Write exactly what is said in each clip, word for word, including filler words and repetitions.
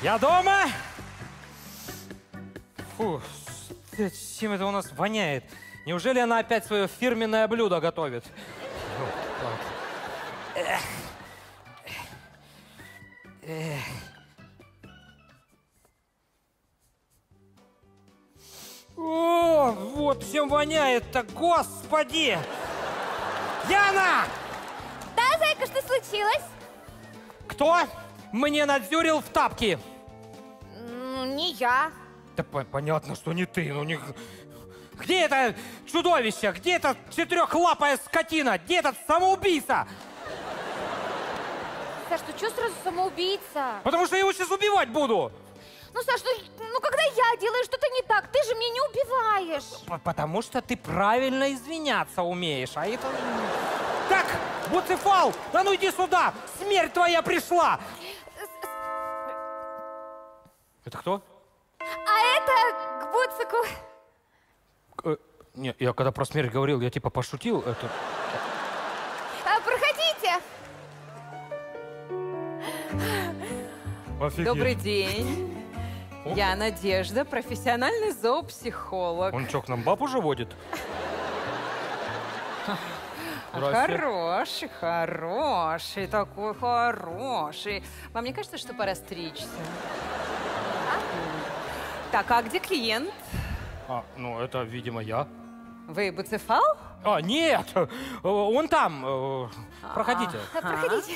Я дома? Фу, чем это у нас воняет? Неужели она опять свое фирменное блюдо готовит? Эх. Эх. О, вот чем воняет-то, господи! Яна! Да, зайка, что случилось? Кто мне надзюрил в тапки? Ну, не я. Да по понятно, что не ты, ну не... Где это чудовище? Где эта четырехлапая скотина? Где этот самоубийца? Саш, ты что сразу самоубийца? Потому что я его сейчас убивать буду. Ну, Саш, ну, ну когда я делаю что-то не так, ты же меня не убиваешь. П потому что ты правильно извиняться умеешь, а это... Так, Буцефал, да ну иди сюда, смерть твоя пришла. Это кто? А это к Буцику. Э, не, я когда про смерть говорил, я типа пошутил. Это... А, проходите. Офигеть. Добрый день. О. Я Надежда, профессиональный зоопсихолог. Он что, к нам баб уже водит? Хороший, хороший, такой хороший. Вам не кажется, что пора стричься? Так, а где клиент? А, ну это, видимо, я. Вы Буцефал? А, нет, он там. э, Проходите. А, проходите.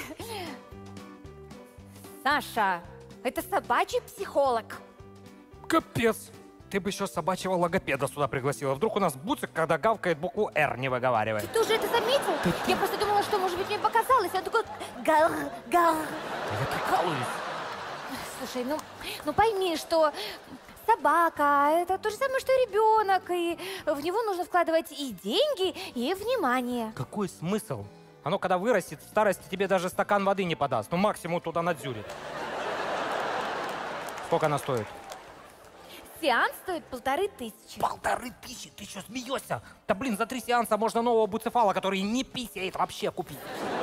Саша, это собачий психолог. Капец. Ты бы еще собачьего логопеда сюда пригласила. Вдруг у нас Буцик, когда гавкает, букву «Р» не выговаривает. Ты уже это заметил? Я просто думала, что, может быть, мне показалось. Я такой гар, гар. Я прикалываюсь. Слушай, ну, ну пойми, что собака – это то же самое, что и ребенок. И в него нужно вкладывать и деньги, и внимание. Какой смысл? Оно, когда вырастет, в старости тебе даже стакан воды не подаст. Ну, максимум туда надзюрит. Сколько она стоит? Сеанс стоит полторы тысячи. Полторы тысячи? Ты что, смеешься? Да блин, за три сеанса можно нового Буцефала, который не писает, вообще купить.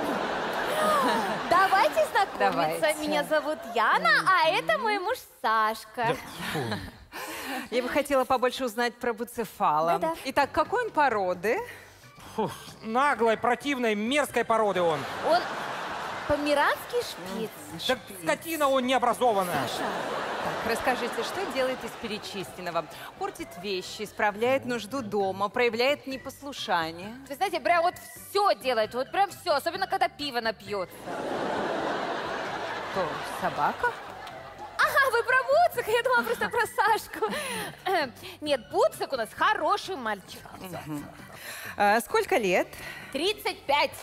Давайте знакомиться. Давайте. Меня зовут Яна, а это мой муж Сашка. Я бы хотела побольше узнать про Буцефала. Да-да. Итак, какой он породы? Фу, наглой, противной, мерзкой породы он. Он померанский шпиц. Так скотина он необразованная. Так, расскажите, что делает из перечисленного? Портит вещи, исправляет нужду дома, проявляет непослушание. Вы знаете, прям вот все делает, вот прям все, особенно когда пиво напьется. Кто, собака? Ага, вы про Буцика, я думала просто про Сашку. Нет, Буцик у нас хороший мальчик. А, сколько лет? тридцать пять.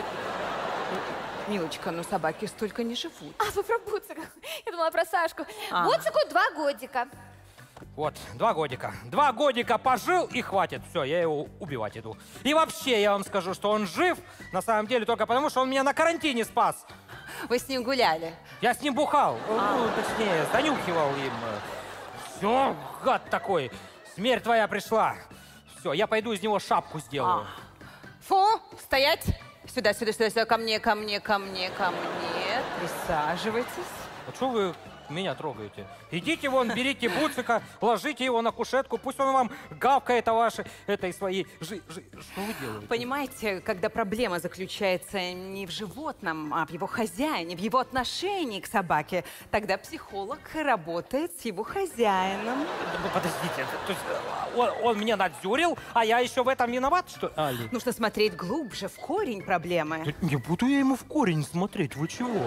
Милочка, ну собаки столько не живут. А вы про Буцика? Я думала про Сашку. А. Буцику два годика. Вот, два годика. Два годика пожил и хватит. Все, я его убивать иду. И вообще, я вам скажу, что он жив, на самом деле, только потому, что он меня на карантине спас. Вы с ним гуляли? Я с ним бухал, А. ну, точнее, занюхивал им. Все, гад такой, смерть твоя пришла. Все, я пойду из него шапку сделаю. А. Фу, стоять! Сюда, сюда, сюда, сюда, ко мне, ко мне, ко мне, ко мне. Присаживайтесь. А что вы меня трогаете? Идите вон, берите Буцика, ложите его на кушетку, пусть он вам гавкает о вашей, этой своей жи... жи... Что вы делаете? Понимаете, когда проблема заключается не в животном, а в его хозяине, в его отношении к собаке, тогда психолог работает с его хозяином. Ну, подождите, то есть он, он меня надзюрил, а я еще в этом виноват, что ли? Али? Нужно смотреть глубже, в корень проблемы. Да не буду я ему в корень смотреть, вы чего?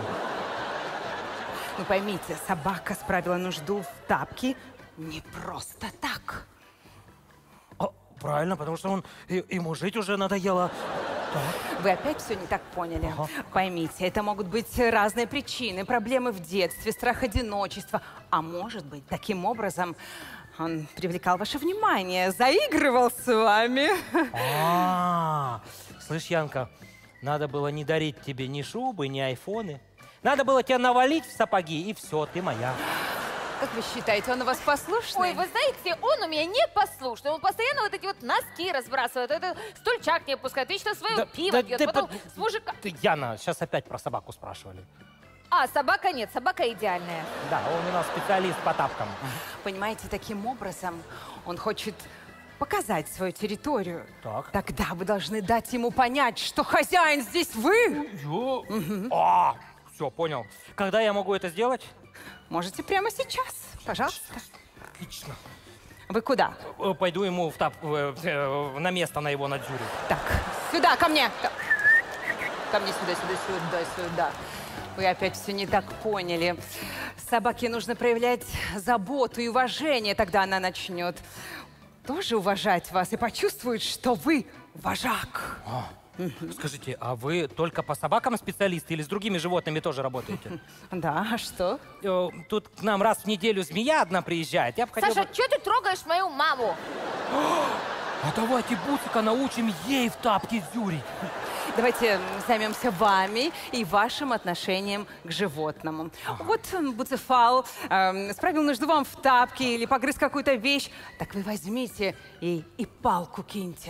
Ну поймите, собака справила нужду в тапки не просто так. А, правильно, потому что он и, ему жить уже надоело. Так. Вы опять все не так поняли. Ага. Поймите, это могут быть разные причины. Проблемы в детстве, страх одиночества. А может быть, таким образом он привлекал ваше внимание, заигрывал с вами. А, слышь, Янка, надо было не дарить тебе ни шубы, ни айфоны. Надо было тебя навалить в сапоги, и все, ты моя. Как вы считаете, он у вас послушный? Ой, вы знаете, он у меня непослушный. Он постоянно вот эти вот носки разбрасывает, это стульчак не опускает, вечно свое Да- пиво да пьет, ты потом под- с мужика... Ты, Яна, сейчас опять про собаку спрашивали. А А, собака нет, собака идеальная. Да, он у нас специалист по тапкам. Понимаете, таким образом он хочет показать свою территорию. Так. Тогда вы должны дать ему понять, что хозяин здесь вы. Угу. А, все, понял. Когда я могу это сделать? Можете прямо сейчас, пожалуйста. Отлично. Вы куда? Э, Пойду ему в тап, э, э, на место на его надзюре. Так, сюда, ко мне. Ко мне сюда, сюда, сюда, сюда. Вы опять все не так поняли. Собаке нужно проявлять заботу и уважение, тогда она начнет тоже уважать вас и почувствует, что вы вожак. А, скажите, а вы только по собакам специалист или с другими животными тоже работаете? Да, а что? Э, Тут к нам раз в неделю змея одна приезжает. Я бы хотел... Саша, бы- что ты трогаешь мою маму? А давайте Буцика научим ей в тапки дзюрить. Давайте займемся вами и вашим отношением к животному. Вот м, Буцефал эм, справил нужду вам в тапке или погрыз какую-то вещь. Так вы возьмите и, и палку киньте.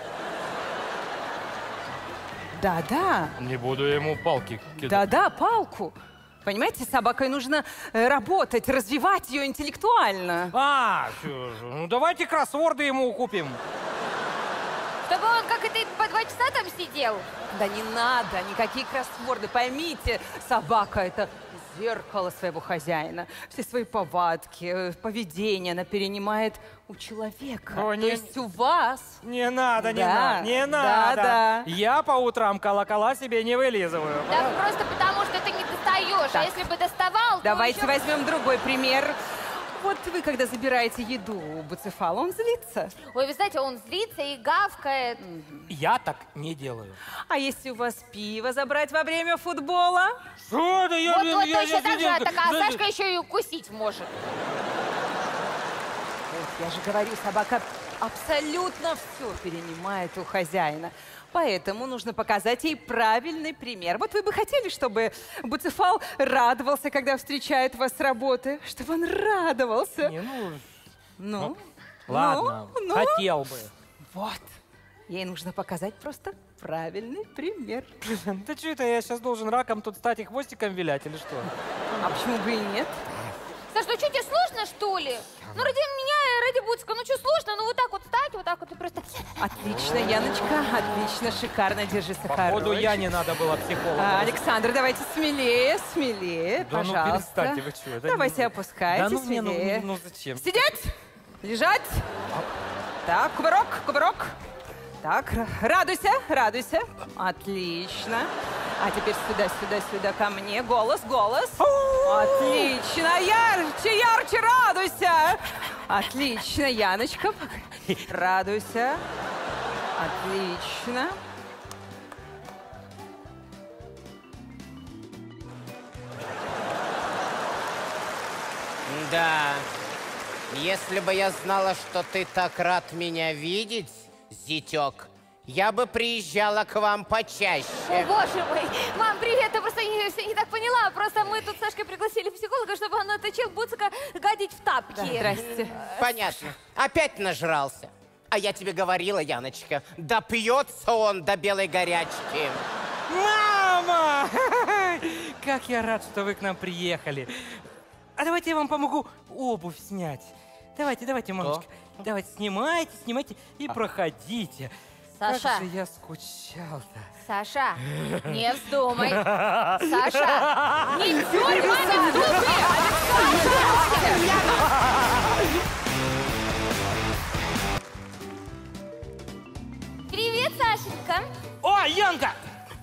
Да-да, Не буду ему палки кидать. да-да, палку. Понимаете, с собакой нужно э, работать, развивать ее интеллектуально. А, чё же, ну давайте кроссворды ему купим. Чтобы он, как это, по два часа там сидел? Да не надо, никакие кроссворды. Поймите, собака — это зеркало своего хозяина. Все свои повадки, э, поведение она перенимает у человека. О, То не- есть у вас. Не надо, не Да, надо, не да, надо. да. Я по утрам колокола себе не вылизываю. Да просто потому, что ты не достаешь. А Так. если бы доставал, то Давайте еще- возьмем другой пример. Вот вы, когда забираете еду у Буцефала, он злится. Ой, вы знаете, он злится и гавкает. Я так не делаю. А если у вас пиво забрать во время футбола? Что да я... Вот, я- вот я- точно я- так же, я- а так, а я- Сашка еще и укусить может. Вот, я же говорю, собака абсолютно все перенимает у хозяина. Поэтому нужно показать ей правильный пример. Вот вы бы хотели, чтобы Буцефал радовался, когда встречает вас с работы? Чтобы он радовался? Не, ну, Ну? ладно, ну, ну. хотел бы. Вот. Ей нужно показать просто правильный пример. Да что это, я сейчас должен раком тут стать и хвостиком вилять или что? А почему бы и нет? Саш, ну что, тебе сложно, что ли? Ну, ради меня, ради Буцика, ну что сложно? Ну, вот так вот стать, вот так вот и просто... Отлично, Яночка, отлично, шикарно, держи Походу, сахарочек. я не надо было психолога. А, Александр, давайте смелее, смелее, Да ну пожалуйста. перестаньте, вы чё, это Давайте не- опускайте, Да ну, не, ну, смелее. ну зачем? Сидеть, лежать. Так, кувырок, кувырок. Так, р- радуйся, радуйся. Отлично. А теперь сюда, сюда, сюда ко мне. Голос, голос. Отлично, ярче, ярче радуйся. Отлично, Яночка. Радуйся. Отлично. Да, если бы я знала, что ты так рад меня видеть, зятек, я бы приезжала к вам почаще. О, боже мой! Мам, привет! Я просто не, все не так поняла. Просто мы тут с Сашкой пригласили психолога, чтобы он отучил Буцика гадить в тапки. Здрасте. Понятно. Опять нажрался. А я тебе говорила, Яночка, да пьется он до белой горячки. Мама! Как я рад, что вы к нам приехали. А давайте я вам помогу обувь снять. Давайте, давайте, мамочка. Давайте, снимайте, снимайте и проходите. Саша. Как же я скучал-то. Саша, не вздумай. Саша, не дёрь маме зубы! Привет, Сашенька. О, Янка!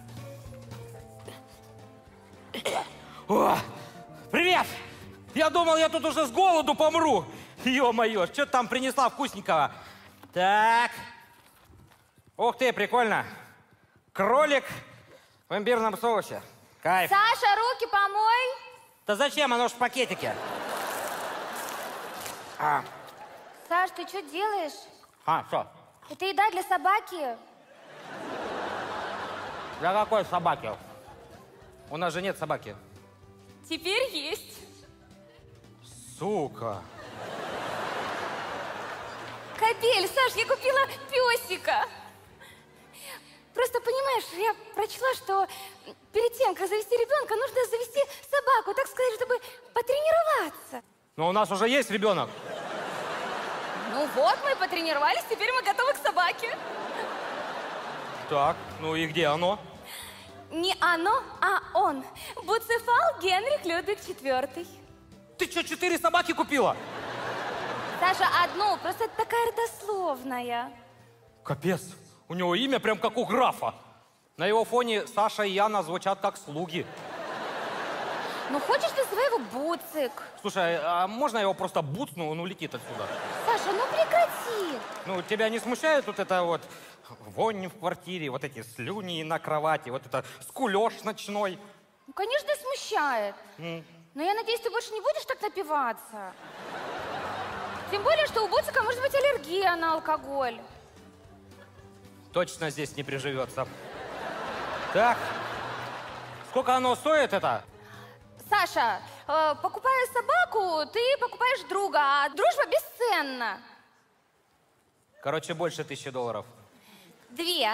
О, привет! Я думал, я тут уже с голоду помру. Ё-моё, что ты там принесла вкусненького? Так. Ух ты, прикольно. Кролик в имбирном соусе. Кайф. Саша, руки помой. Да зачем? Оно ж в пакетике. А, Саш, ты что делаешь? а что? Это еда для собаки. Для какой собаки? У нас же нет собаки. Теперь есть. Сука. Кобель, Саш, я купила песика. Просто, понимаешь, я прочла, что перед тем, как завести ребенка, нужно завести собаку, так сказать, чтобы потренироваться. Но у нас уже есть ребенок. Ну вот, мы потренировались, теперь мы готовы к собаке. Так, ну и где оно? Не оно, а он. Буцефал Генрих Людвиг четвёртый. Ты что, четыре собаки купила? Саша, одну, просто это такая родословная. Капец, у него имя прям как у графа. На его фоне Саша и Яна звучат как слуги. Ну хочешь ты своего Буцик? Слушай, а можно я его просто буцну, он улетит отсюда? Саша, ну прекрати. Ну, тебя не смущает вот это вот вонь в квартире, вот эти слюни на кровати, вот это скулёж ночной? Ну, конечно, смущает. М. Но я надеюсь, ты больше не будешь так напиваться. Тем более, что у Буцика может быть аллергия на алкоголь. Точно здесь не приживется. Так, сколько оно стоит это? Саша, э, покупая собаку, ты покупаешь друга, а дружба бесценна. Короче, больше тысячи долларов. Две.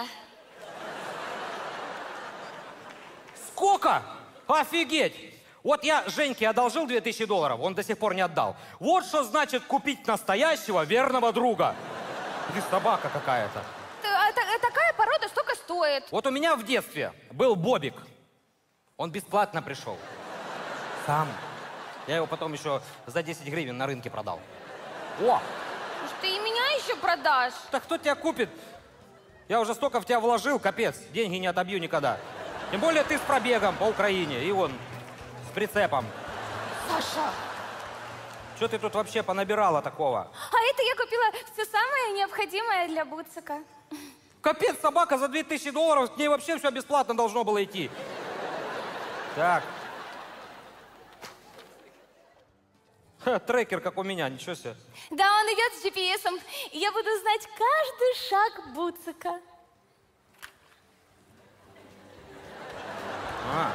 Сколько? Офигеть! Вот я Женьке одолжил две тысячи долларов, он до сих пор не отдал. Вот что значит купить настоящего верного друга. Или собака какая-то. Т- а та- а такая порода столько стоит. Вот у меня в детстве был Бобик. Он бесплатно пришел. Сам. Я его потом еще за десять гривен на рынке продал. О! Уж ты и меня еще продашь. Так кто тебя купит? Я уже столько в тебя вложил, капец. Деньги не отобью никогда. Тем более ты с пробегом по Украине. И вон, с прицепом. Саша. Что ты тут вообще понабирала такого? А это я купила все самое необходимое для Буцика. Капец, собака за две тысячи долларов, к ней вообще все бесплатно должно было идти. Так. Ха, трекер, как у меня, ничего себе. Да, он идет с джи пи эсом, и я буду знать каждый шаг Буцика. А.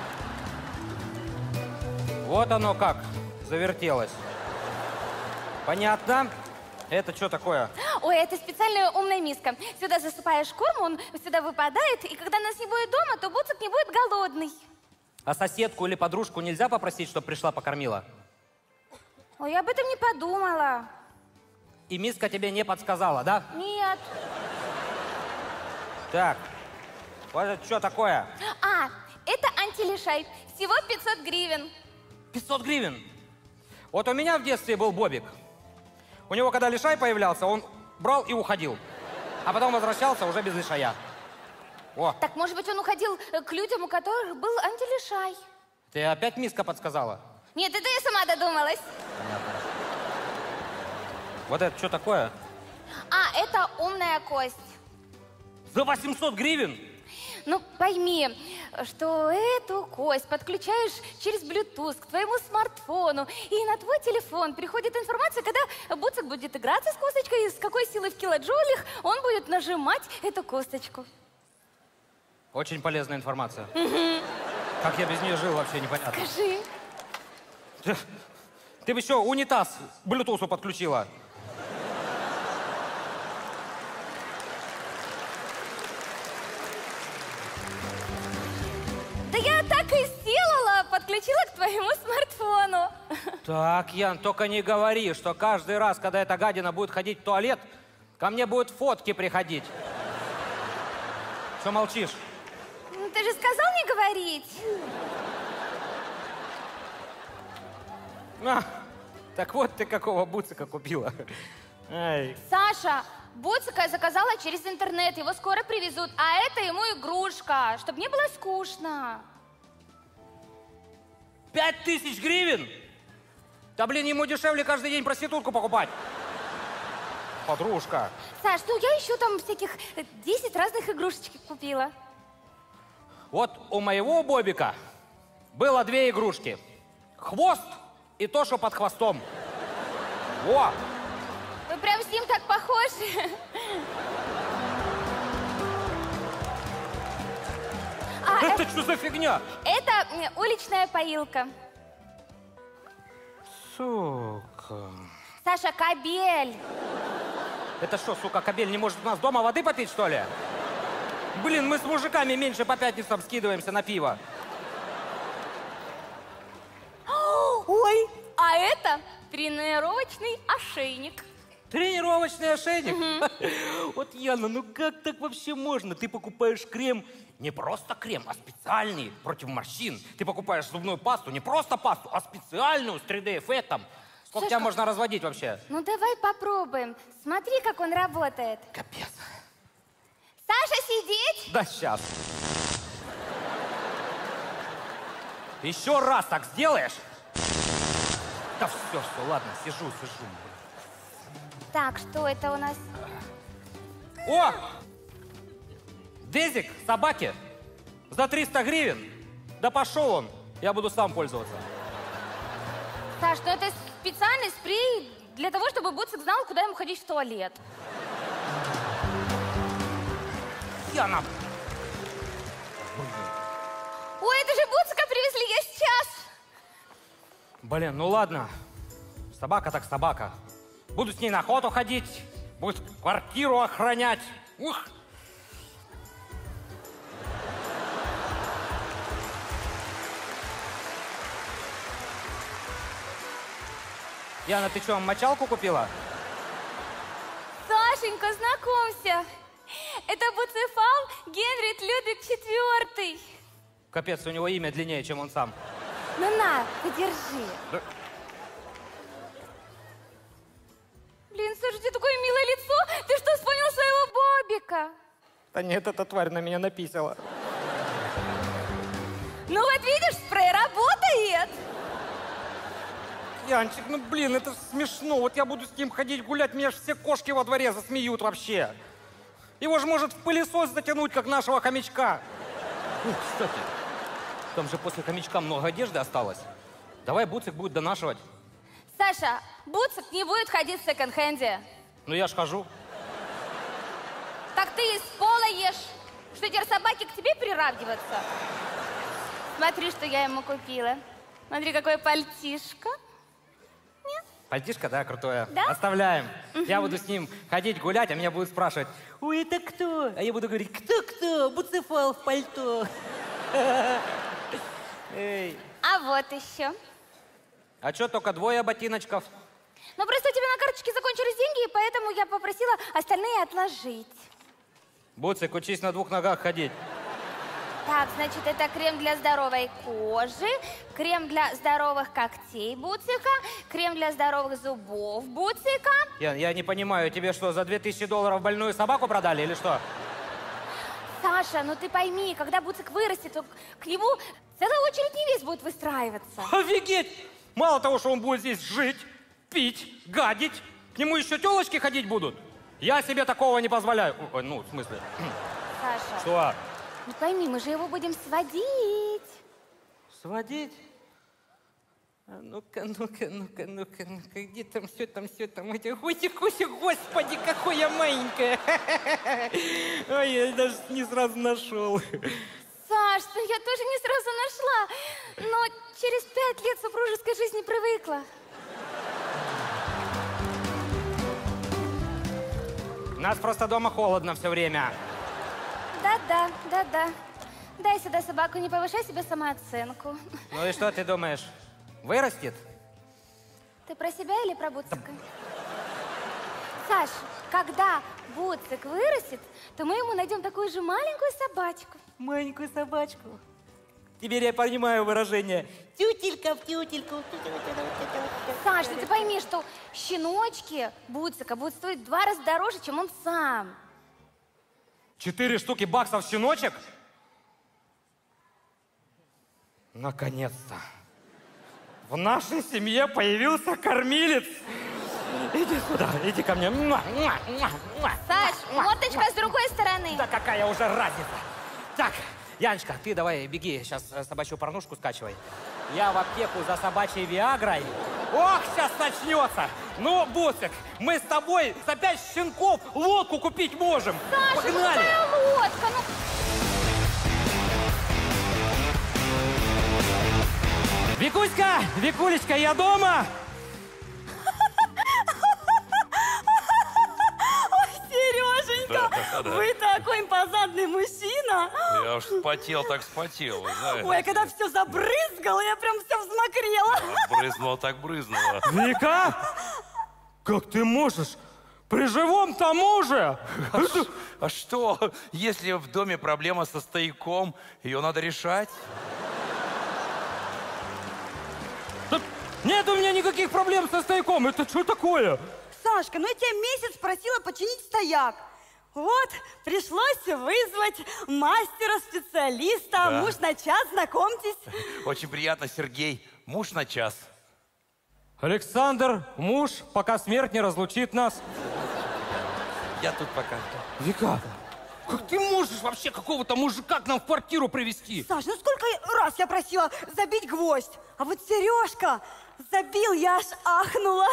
Вот оно как завертелось. Понятно. Это что такое? Ой, это специальная умная миска. Сюда засыпаешь корм, он сюда выпадает, и когда нас не будет дома, то Буцик не будет голодный. А соседку или подружку нельзя попросить, чтобы пришла покормила? Ой, я об этом не подумала. И миска тебе не подсказала, да? Нет. Так. Вот это что такое? А, это антилишай. Всего пятьсот гривен. пятьсот гривен. Вот у меня в детстве был Бобик. У него, когда лишай появлялся, он брал и уходил. А потом возвращался уже без лишая. О, Так, может быть, он уходил э, к людям, у которых был антилишай? ты опять миска подсказала? Нет, это я сама додумалась. Вот это что такое? А, это умная кость. За восемьсот гривен? Ну, пойми, что эту кость подключаешь через Bluetooth к твоему смартфону, и на твой телефон приходит информация, когда Буцик будет играться с косточкой, и с какой силой в килоджоулях он будет нажимать эту косточку. Очень полезная информация. Как я без нее жил, вообще непонятно. Скажи. Ты бы еще унитаз к Bluetooth подключила. Да я так и сделала, подключила к твоему смартфону. Так, Ян, только не говори, что каждый раз, когда эта гадина будет ходить в туалет, ко мне будут фотки приходить. Что молчишь? Ну, ты же сказал не говорить. А, так вот ты какого Буцика купила. Ай. Саша, Буцика я заказала через интернет, его скоро привезут, а это ему игрушка, чтобы не было скучно. Пять тысяч гривен? Да, блин, ему дешевле каждый день проститутку покупать. Подружка. Саш, ну я еще там всяких э, десять разных игрушечек купила. Вот у моего Бобика было две игрушки. Хвост и то, что под хвостом. Во! Вы прям с ним так похожи. А, Это э, что за фигня? это э, уличная поилка. Сука. Саша, кабель. Это что, сука, кобель не может у нас дома воды попить, что ли? Блин, мы с мужиками меньше по пятницам скидываемся на пиво. Ой, а это тренировочный ошейник. Тренировочный ошейник? Вот, Яна, ну как так вообще можно? Ты покупаешь крем, не просто крем, а специальный против морщин. Ты покупаешь зубную пасту, не просто пасту, а специальную с три дэ-эффектом. Сколько тебя можно разводить вообще? Ну давай попробуем. Смотри, как он работает. Капец. Саша, сидеть! Да сейчас. Еще раз так сделаешь? Да все, все, ладно, сижу, сижу. Так, что это у нас? О! Дезик собаки за триста гривен. Да пошел он, я буду сам пользоваться. Саш, ну это специальный спрей для того, чтобы Буцик знал, куда ему ходить в туалет. Яна. Ой, это же Буцика привезли, я сейчас. Блин, ну ладно. Собака так собака. Буду с ней на охоту ходить, будет квартиру охранять. Ух! Яна, ты что, мочалку купила? Сашенька, знакомься. Это Буцефал Генрих Людвиг четвёртый. Капец, у него имя длиннее, чем он сам. Ну на, подержи. Да. Блин, Саша, у тебя такое милое лицо. Ты что, вспомнил своего Бобика? Да нет, эта тварь на меня написала. Ну вот видишь, спрей работает. Янчик, ну блин, это ж смешно. Вот я буду с ним ходить гулять, меня ж все кошки во дворе засмеют вообще. Его же может в пылесос затянуть, как нашего хомячка. Ух, кстати, там же после хомячка много одежды осталось. Давай Буцик будет донашивать. Саша, Буцик не будет ходить в секонд-хенде. Ну я ж хожу. Так ты из пола ешь. Что, теперь собаке к тебе приравниваться? Смотри, что я ему купила. Смотри, какое пальтишко. Нет? Пальтишко, да, крутое. Да? Оставляем. Я буду с ним ходить гулять, а меня будут спрашивать: ой, это кто? А я буду говорить: кто-кто? Буцефал в пальто. Эй. А вот еще. А что, только двое ботиночков? Ну, просто у тебя на карточке закончились деньги, и поэтому я попросила остальные отложить. Буцик, учись на двух ногах ходить. Так, значит, это крем для здоровой кожи, крем для здоровых когтей Буцика, крем для здоровых зубов Буцика. Ян, я не понимаю, тебе что, за две тысячи долларов больную собаку продали или что? Саша, ну ты пойми, когда Буцик вырастет, то к нему целая очередь невест будет выстраиваться. Офигеть! Мало того, что он будет здесь жить, пить, гадить, к нему еще телочки ходить будут. Я себе такого не позволяю. Ой, ну, в смысле. Саша, Что? ну пойми, мы же его будем сводить. Сводить? А ну-ка, ну-ка, ну-ка, ну-ка, ну-ка, где там все, там все, там, эти, ой, господи, какое я маленькое. Ой, я даже не сразу нашел. Саш, ну я тоже не сразу нашла, но через пять лет супружеской жизни привыкла. У нас просто дома холодно все время. Да-да, да-да. Дай сюда собаку, не повышай себе самооценку. Ну и что ты думаешь, вырастет? Ты про себя или про Буцика? Саш, когда Буцик вырастет, то мы ему найдем такую же маленькую собачку. Маленькую собачку. Теперь я понимаю выражение. Тютелька в тютельку. Саш, ну ты пойми, что щеночки Буцика будут стоить в два раза дороже, чем он сам. Четыре штуки баксов щеночек? Наконец-то. В нашей семье появился кормилец. Иди сюда, иди ко мне. Муа, муа, муа, муа. Саш, мордочка с другой стороны. Да какая уже разница. Так, Яночка, ты давай беги, сейчас собачью порнушку скачивай. Я в аптеку за собачьей виагрой. Ох, сейчас начнется. Ну, Буцик, мы с тобой за пять щенков лодку купить можем. Саша, Погнали. ну какая лодка? Ну... Викуська, Викулечка, я дома? Сереженька, Вы такой импозантный мужчина. Я уж спотел, так спотел, вы знаете. Ой, а когда все забрызгало, я прям вся взмокрела. Брызнула, так брызнула. Вика, как ты можешь? При живом-то муже! А, ш- а что, если в доме проблема со стояком, ее надо решать? Да нет у меня никаких проблем со стояком. Это что такое? Сашка, ну я тебя месяц просила починить стояк. Вот, пришлось вызвать мастера-специалиста. Да. Муж на час, знакомьтесь. Очень приятно, Сергей. Муж на час. Александр, муж, пока смерть не разлучит нас. Я тут пока. Вика, как ты можешь вообще какого-то мужика к нам в квартиру привезти? Саш, ну сколько раз я просила забить гвоздь. А вот Сережка забил, я аж ахнула.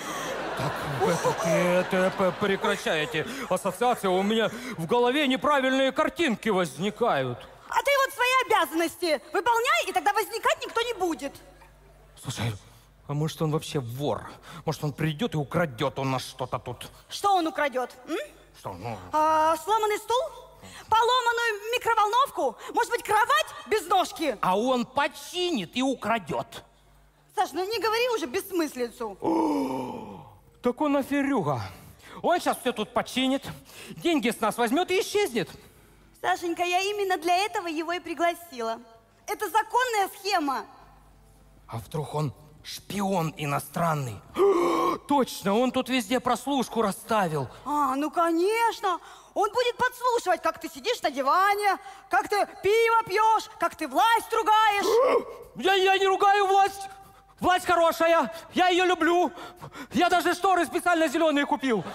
Это, это прекращай эти ассоциации. У меня в голове неправильные картинки возникают. А ты вот свои обязанности выполняй, и тогда возникать никто не будет. Слушай, а может он вообще вор? Может он придет и украдет у нас что-то тут? Что он украдет? М? Что, ну... А, сломанный стул? Поломанную микроволновку? Может быть, кровать без ножки? А он починит и украдет. Саш, ну не говори уже бессмыслицу. Так он аферюга. Он сейчас все тут починит, деньги с нас возьмет и исчезнет. Сашенька, я именно для этого его и пригласила. Это законная схема. А вдруг он шпион иностранный? Точно, он тут везде прослушку расставил. А, ну конечно. Он будет подслушивать, как ты сидишь на диване, как ты пиво пьешь, как ты власть ругаешь. Я, я не ругаю власть. Власть хорошая, я ее люблю. Я даже шторы специально зеленые купил.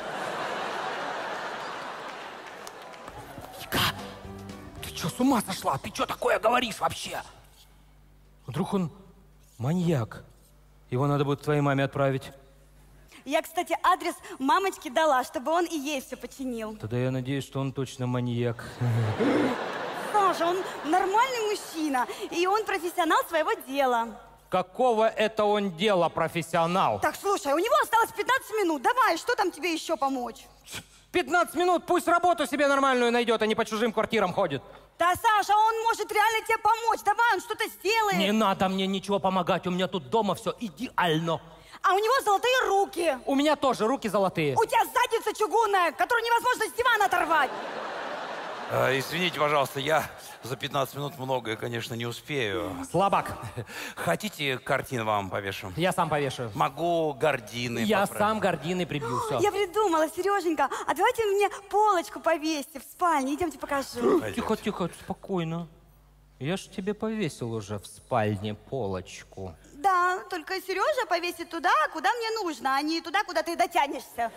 Вика, ты что, с ума сошла? Ты что такое говоришь вообще? Вдруг он маньяк? Его надо будет твоей маме отправить. Я, кстати, адрес мамочке дала, чтобы он и ей все починил. Тогда я надеюсь, что он точно маньяк. Саша, он нормальный мужчина, и он профессионал своего дела. Какого это он дела, профессионал? Так, слушай, у него осталось пятнадцать минут. Давай, что там тебе еще помочь? пятнадцать минут, пусть работу себе нормальную найдет, а не по чужим квартирам ходит. Да, Саша, он может реально тебе помочь. Давай, он что-то сделает. Не надо мне ничего помогать, у меня тут дома все идеально. А у него золотые руки. У меня тоже руки золотые. У тебя задница чугунная, которую невозможно с дивана оторвать. А, извините, пожалуйста, я за пятнадцать минут многое, конечно, не успею. Слабак. Хотите, картин вам повешу? Я сам повешаю. Могу гардины Я поправить. сам гардины прибью, все. Я придумала, Сереженька, а давайте вы мне полочку повесьте в спальне. Идемте покажу. Тихо, тихо, спокойно. Я ж тебе повесил уже в спальне полочку. Да, только Сережа повесит туда, куда мне нужно, а не туда, куда ты дотянешься.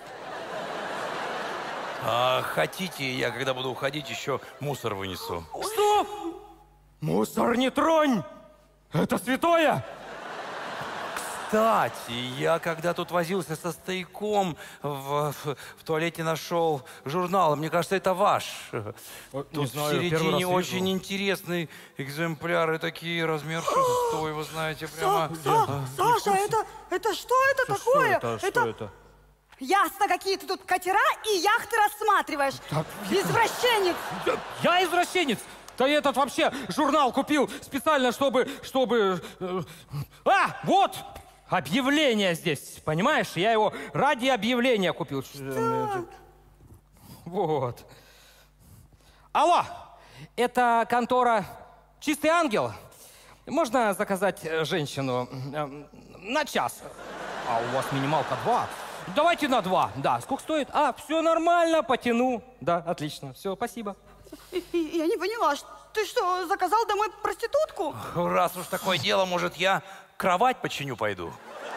А, хотите, я когда буду уходить, еще мусор вынесу? Что? Мусор не тронь! Это святое! Кстати, я когда тут возился со стояком, в, в, в туалете нашел журнал. Мне кажется, это ваш. Тут не знаю, в первый раз середине вижу. очень интересные экземпляры, такие, размер шестой, вы знаете, прямо... Са- Саша, это, это что это Что такое? это? Что это? Ясно, какие ты тут катера и яхты рассматриваешь. Извращенец. Я извращенец! Да я этот вообще журнал купил специально, чтобы... чтобы... э, А, вот! Объявление здесь, понимаешь? Я его ради объявления купил. Что? Вот. Алло, это контора «Чистый ангел». Можно заказать э, женщину э, на час? А у вас минималка два. Давайте на два. Да, сколько стоит? А, все нормально, потяну. Да, отлично. Все, спасибо. Я не поняла, ш- ты что, заказал домой проститутку? Раз уж такое дело, может, я кровать починю пойду?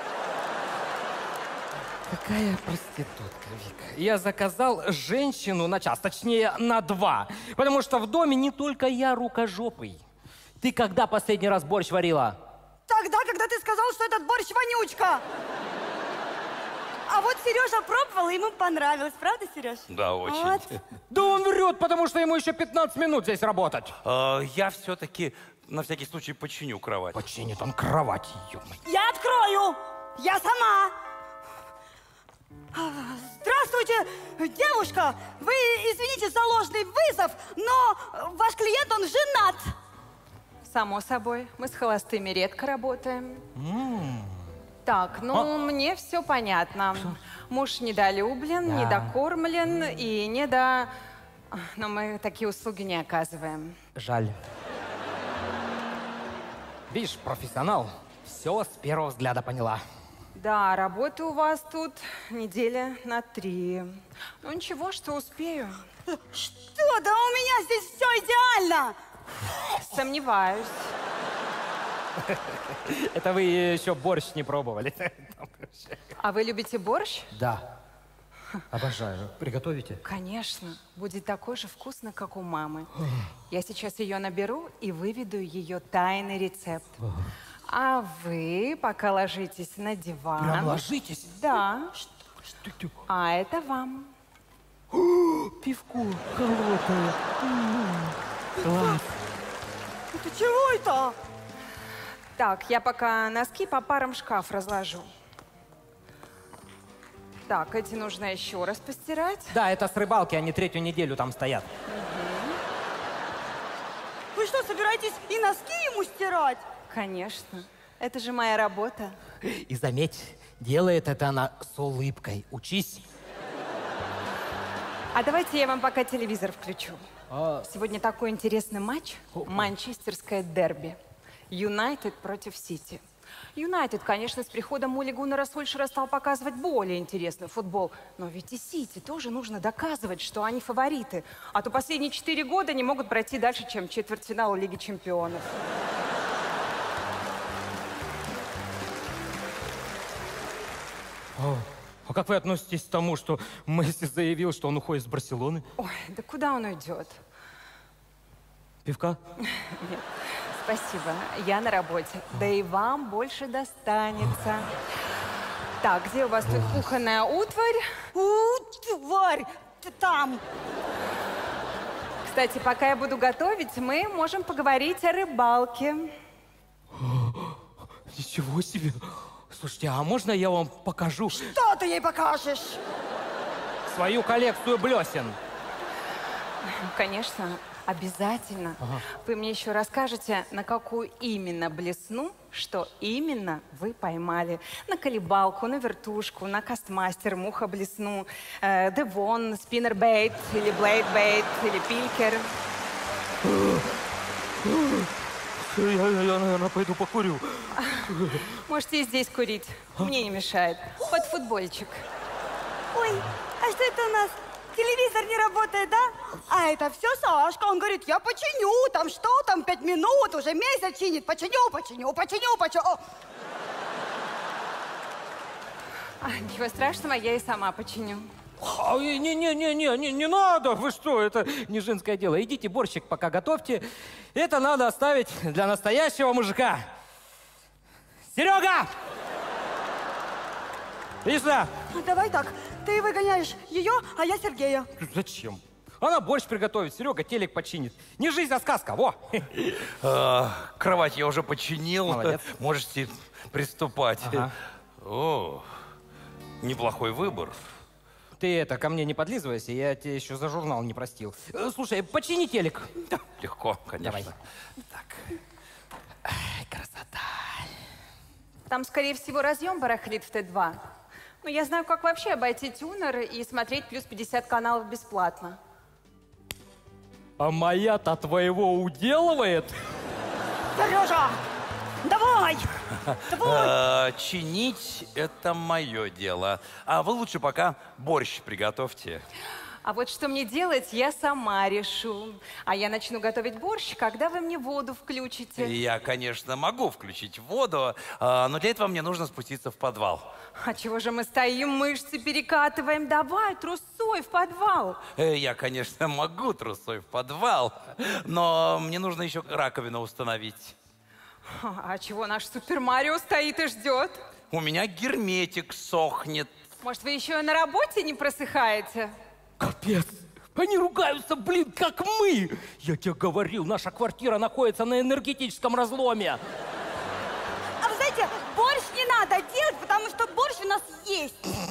Какая проститутка, Вика? Я заказал женщину на час, точнее, на два. Потому что в доме не только я рукожопый. Ты когда последний раз борщ варила? Тогда, когда ты сказал, что этот борщ вонючка. А вот Сережа пробовал, и ему понравилось. Правда, Сереж? Да, очень. Вот. Да он врет, потому что ему еще пятнадцать минут здесь работать. А, я все-таки на всякий случай починю кровать. Починит он кровать, ё-моё. Я открою! Я сама! А, Здравствуйте! Здравствуйте, девушка. Вы извините за ложный вызов, но ваш клиент, он женат. Само собой, мы с холостыми редко работаем. Так, ну, мне все понятно. Муж недолюблен, недокормлен и недо... Но мы такие услуги не оказываем. Жаль. Видишь, профессионал все с первого взгляда поняла. Да, работы у вас тут недели на три. Ну ничего, что успею. Что? Да у меня здесь все идеально. Сомневаюсь. Это вы еще борщ не пробовали. А вы любите борщ? Да. Обожаю. Приготовите? Конечно. Будет такой же вкусно, как у мамы. Я сейчас ее наберу и выведу ее тайный рецепт. А вы пока ложитесь на диван. Прям ложитесь? Да. А это вам. Пивко холодное. Класс. Это чего это? Так, я пока носки по парам в шкаф разложу. Так, эти нужно еще раз постирать. Да, это с рыбалки, они третью неделю там стоят. Вы что, собираетесь и носки ему стирать? Конечно. Это же моя работа. И заметь, делает это она с улыбкой. Учись. А давайте я вам пока телевизор включу. Сегодня такой интересный матч. Манчестерское дерби. Юнайтед против Сити. Юнайтед, конечно, с приходом Оли Гуннера Сольшера стал показывать более интересный футбол. Но ведь и Сити тоже нужно доказывать, что они фавориты. А то последние четыре года не могут пройти дальше, чем четвертьфинал Лиги чемпионов. О, а как вы относитесь к тому, что Месси заявил, что он уходит с Барселоны? Ой, да куда он уйдет? Пивка? Нет, спасибо, я на работе. Да и вам больше достанется. Так, где у вас тут кухонная утварь? У, тварь, ты там. Кстати, пока я буду готовить, мы можем поговорить о рыбалке. Ничего себе! Слушайте, а можно я вам покажу Что ты ей покажешь? свою коллекцию блесен? Конечно, обязательно. Ага. Вы мне еще расскажете, на какую именно блесну, что именно вы поймали. На колебалку, на вертушку, на кастмастер, муха-блесну, э, девон, спиннербейт, или блейдбейт, или пилькер. Я, я, я, наверное, пойду покурю. Можете и здесь курить, мне не мешает. Под футбольчик. Ой, а что это у нас? Телевизор не работает, да? А это все Сашка. Он говорит, я починю. Там что, там пять минут, уже месяц чинит. Починю, починю, починю, починю. О. А, ничего страшного, я и сама починю. Не-не-не-не, не, не надо, вы что, это не женское дело. Идите борщик пока готовьте. Это надо оставить для настоящего мужика. Серега! Иди сюда. Ну, давай так, ты выгоняешь ее, а я Сергея. Зачем? Она борщ приготовит, Серега телек починит. Не жизнь, а сказка, во! А, кровать я уже починил. Молодец. Можете приступать. Ага. О, неплохой выбор. Ты это, ко мне не подлизывайся, я тебе еще за журнал не простил. Э, Слушай, почини телек. Легко, конечно. Давай. Так. Ай, красота. Там, скорее всего, разъем барахлит в Т два. Но я знаю, как вообще обойти тюнер и смотреть плюс пятьдесят каналов бесплатно. А моя-то твоего уделывает? Сережа, давай! Давай! А, чинить — это мое дело. А вы лучше пока борщ приготовьте. А вот что мне делать, я сама решу. А я начну готовить борщ, когда вы мне воду включите. Я, конечно, могу включить воду, а, но для этого мне нужно спуститься в подвал. А чего же мы стоим, мышцы перекатываем? Давай, трусой в подвал. Э, Я, конечно, могу трусой в подвал, но мне нужно еще раковину установить. А чего наш Супер Марио стоит и ждет? У меня герметик сохнет. Может, вы еще и на работе не просыхаете? Капец! Они ругаются, блин, как мы! Я тебе говорил, наша квартира находится на энергетическом разломе. А вы знаете, борщ не надо делать, потому что борщ у нас есть.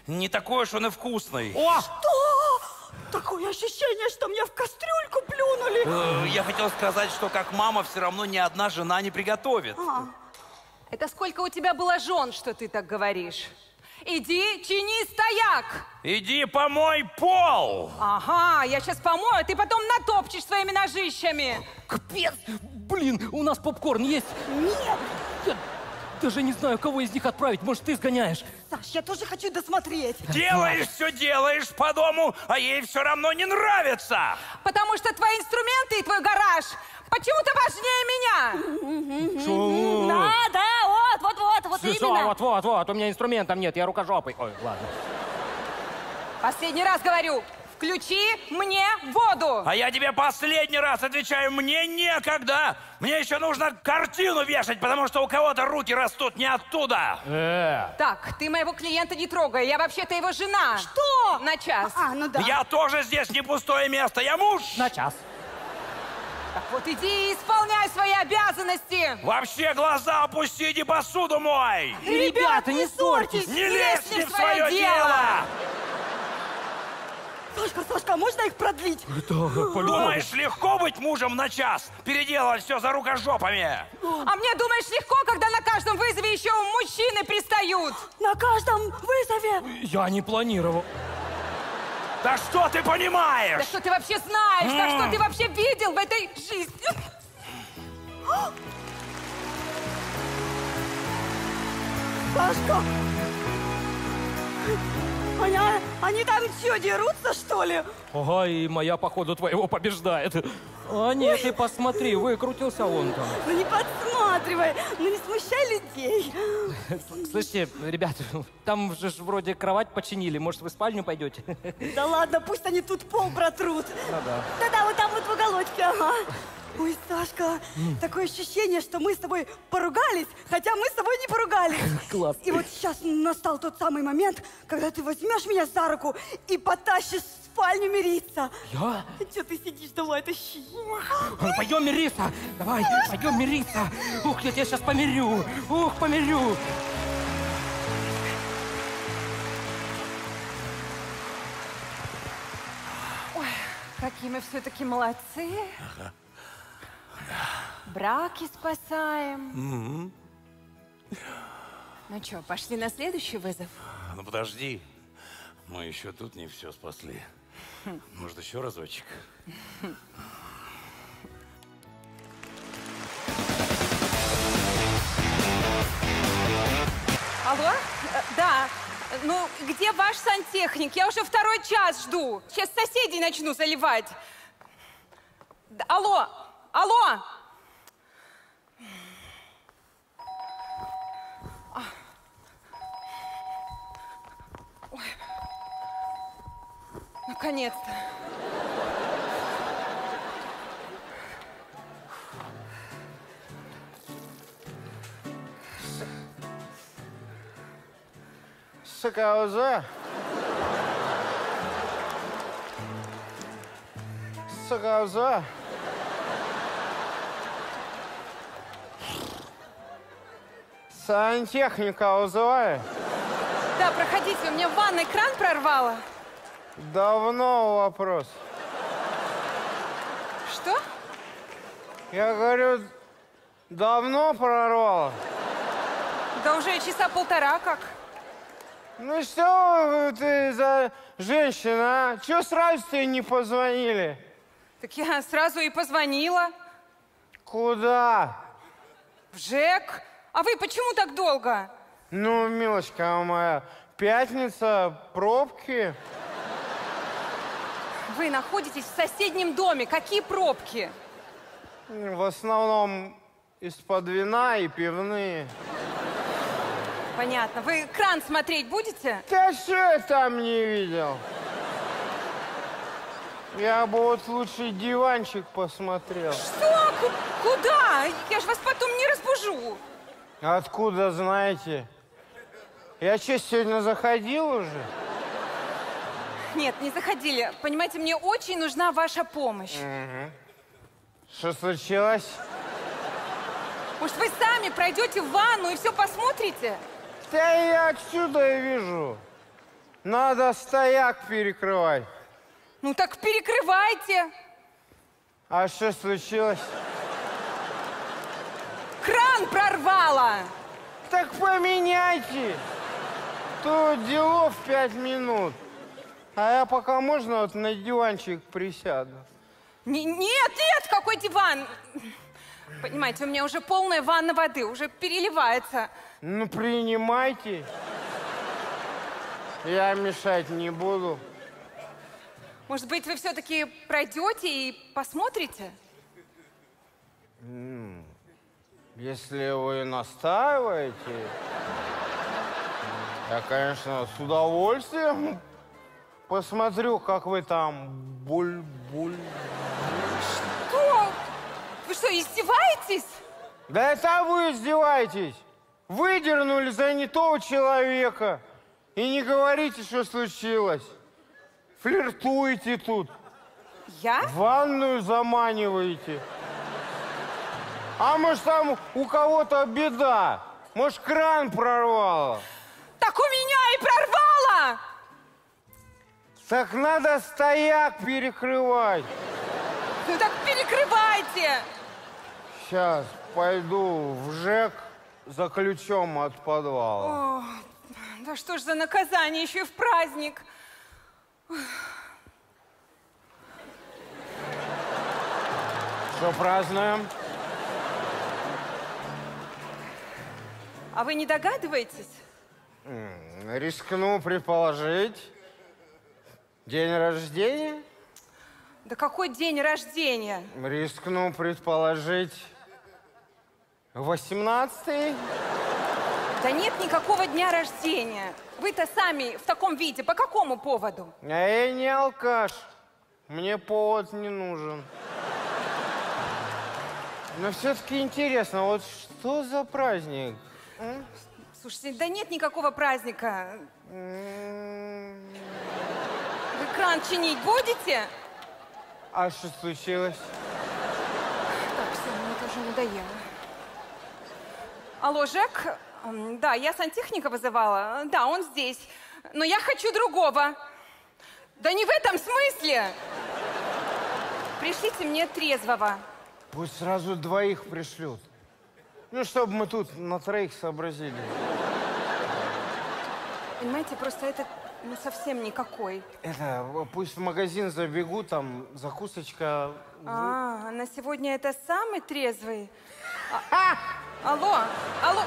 не такой уж он и вкусный. О! Что? Такое ощущение, что мне в кастрюльку плюнули. Э, Я хотел сказать, что как мама все равно ни одна жена не приготовит. А, Это сколько у тебя было жен, что ты так говоришь? Иди, чини стояк! Иди помой пол! Ага, я сейчас помою, а ты потом натопчешь своими ножищами. Капец! Блин, у нас попкорн есть? нет. Я даже не знаю, кого из них отправить. Может, ты сгоняешь? Саш, я тоже хочу досмотреть. Делаешь все, делаешь по дому, а ей все равно не нравится. Потому что твои инструменты и твой гараж почему-то важнее меня. Да, да, вот, вот, вот, вот Всё, именно. вот, вот, вот, у меня инструментов нет, я рукожопый. Ой, ладно. Последний раз говорю, включи мне воду. А я тебе последний раз отвечаю, мне некогда. Мне еще нужно картину вешать, потому что у кого-то руки растут не оттуда. Э, Так, ты моего клиента не трогай, я вообще-то его жена. Что? На час. А, ну да. Я тоже здесь не пустое место, я муж. на час. Так вот иди и исполняй свои обязанности. Вообще глаза опусти, иди посуду мой. Ребята, не ссорьтесь. Не лезь не в свое дело. Сашка, Сашка, можно их продлить? Думаешь, легко быть мужем на час? Переделывать все за рукожопами? А мне, думаешь, легко, когда на каждом вызове еще мужчины пристают? На каждом вызове. Я не планировал. Да что ты Да понимаешь? что ты вообще знаешь? Да что ты вообще видел в этой жизни? Сашка. Они, они там что, дерутся, что ли? Ага, и моя, походу, твоего побеждает. А нет, ты посмотри, выкрутился он там. Ну не подсматривай, ну не смущай людей. Слышите, ребят, там же ж вроде кровать починили, может, вы в спальню пойдете? Да ладно, пусть они тут пол протрут. Ну да. Да-да, вот там вот в уголочке, ага. Ой, Сашка, такое ощущение, что мы с тобой поругались, хотя мы с тобой не поругались. Класс. И вот сейчас настал тот самый момент, когда ты возьмешь меня за руку и потащишь в спальню мириться. Я? Че ты сидишь, давай, тащи. Пойдем мириться! Давай, пойдем мириться! Ух, я тебя сейчас помирю! Ух, помирю! Какие мы все-таки молодцы. Браки спасаем. Ну что, пошли на следующий вызов? Ну подожди, мы еще тут не все спасли. Может, еще разочек? Алло? Э, Да. Ну, где ваш сантехник? Я уже второй час жду. Сейчас соседей начну заливать. Да, алло! Алло! А. Ой. Наконец-то. Сакауза. Сакауза. Сантехника вызываю. Да, проходите, у меня в ванной кран прорвало. Давно вопрос. Что? Я говорю, давно прорвало. Да уже часа полтора как. Ну что ты за женщина, а? Чего сразу тебе не позвонили? Так я сразу и позвонила. Куда? В ЖЭК. А вы почему так долго? Ну, милочка моя, пятница, пробки. Вы находитесь в соседнем доме. Какие пробки? В основном из-под вина и пивные. Понятно. Вы кран смотреть будете? Да что я там не видел? Я бы вот лучше диванчик посмотрел. Что? Ку- Куда? Я же вас потом не разбужу. Откуда знаете? Я что, сегодня заходил уже? Нет, не заходили. Понимаете, мне очень нужна ваша помощь. Что случилось? Может, вы сами пройдете в ванну и все посмотрите? Да я отсюда и вижу. Надо стояк перекрывать. Ну так перекрывайте. А что случилось? Кран прорвало. Так поменяйте. Тут делов пять минут. А я пока можно вот на диванчик присяду? Н- нет, нет, какой диван? Понимаете, у меня уже полная ванна воды, уже переливается. Ну, принимайте. Я мешать не буду. Может быть, вы все-таки пройдете и посмотрите? Если вы настаиваете, я, конечно, с удовольствием посмотрю, как вы там буль-буль. Что? Вы что, издеваетесь? Да это вы издеваетесь. Выдернули занятого человека. И не говорите, что случилось. Флиртуете тут. Я? В ванную заманиваете. А может, там у кого-то беда? Может, кран прорвало? Так у меня и прорвало! Так надо стояк перекрывать. Ну так перекрывайте! Сейчас пойду в ЖЭК за ключом от подвала. О, да что ж за наказание еще и в праздник? Что празднуем? А вы не догадываетесь? М, Рискну предположить. День рождения? Да какой день рождения? Рискну предположить. восемнадцатый? Да нет никакого дня рождения. Вы-то сами в таком виде. По какому поводу? А я не алкаш. Мне повод не нужен. Но все-таки интересно, вот что за праздник? Слушайте, да нет никакого праздника. М, Вы кран чинить будете? А что случилось? Так, все, мне это уже надоело. Алло, Жек? М, Да, я сантехника вызывала. Да, он здесь. Но я хочу другого. Да не в этом смысле. Пришлите мне трезвого. Пусть сразу двоих пришлют. Ну, чтобы мы тут на троих сообразили. Понимаете, просто это ну, совсем никакой. Это, пусть в магазин забегу, там закусочка. А, на сегодня это самый трезвый? А, алло, алло.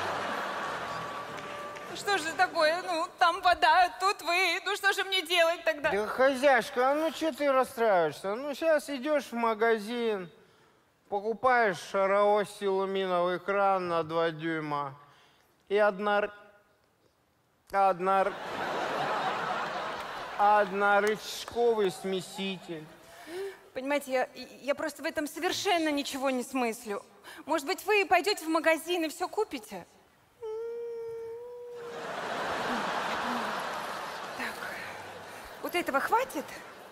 Что же такое? Ну, там вода, тут вы. Ну, что же мне делать тогда? Да, хозяйка, а ну что ты расстраиваешься? Ну, сейчас идешь в магазин, покупаешь шаровой алюминиевый кран на два дюйма и одна... Одна... Однорычковый смеситель. Понимаете, я, я просто в этом совершенно ничего не смыслю. Может быть, вы пойдете в магазин и все купите? Так, вот этого хватит?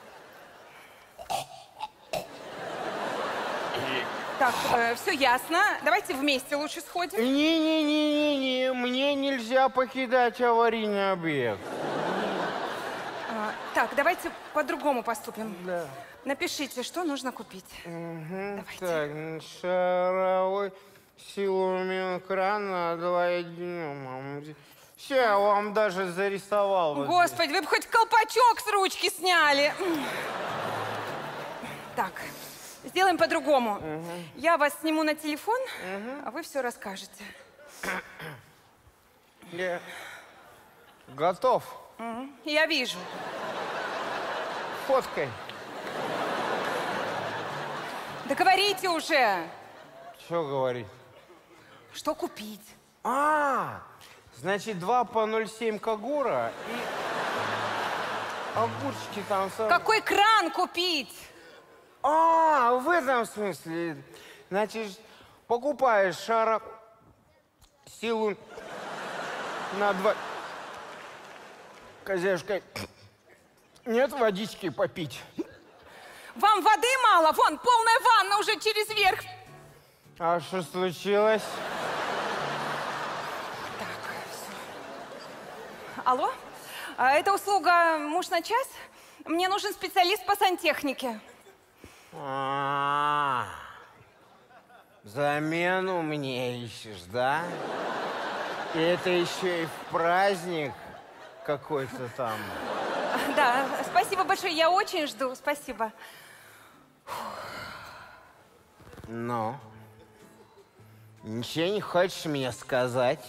Так, все ясно. Давайте вместе лучше сходим. Не-не-не-не-не, мне нельзя покидать аварийный объект. А, так, давайте по-другому поступим. Да. Напишите, что нужно купить. Угу. Давайте. Так, шаровой алюминиевый кран на два дюйма. Все, я вам даже зарисовал. вот Господи, вы бы хоть колпачок с ручки сняли. Так, сделаем по-другому. Я вас сниму на телефон, а вы все расскажете. здесь. Я готов. Я вижу. Фоткой. Да говорите уже. Что говорить? Что купить? А, значит, два по ноль семь Кагура и огурчики там. сам- Какой кран купить? А, в этом смысле. Значит, покупаешь шара силу на два... Хозяюшка, нет водички попить? Вам воды мало? Вон, полная ванна уже через верх. А что случилось? Алло? А это услуга муж на час? Мне нужен специалист по сантехнике. А, замену мне ищешь, да? И это еще и в праздник какой-то там. Да, спасибо большое, я очень жду, спасибо. Ну, ничего не хочешь мне сказать?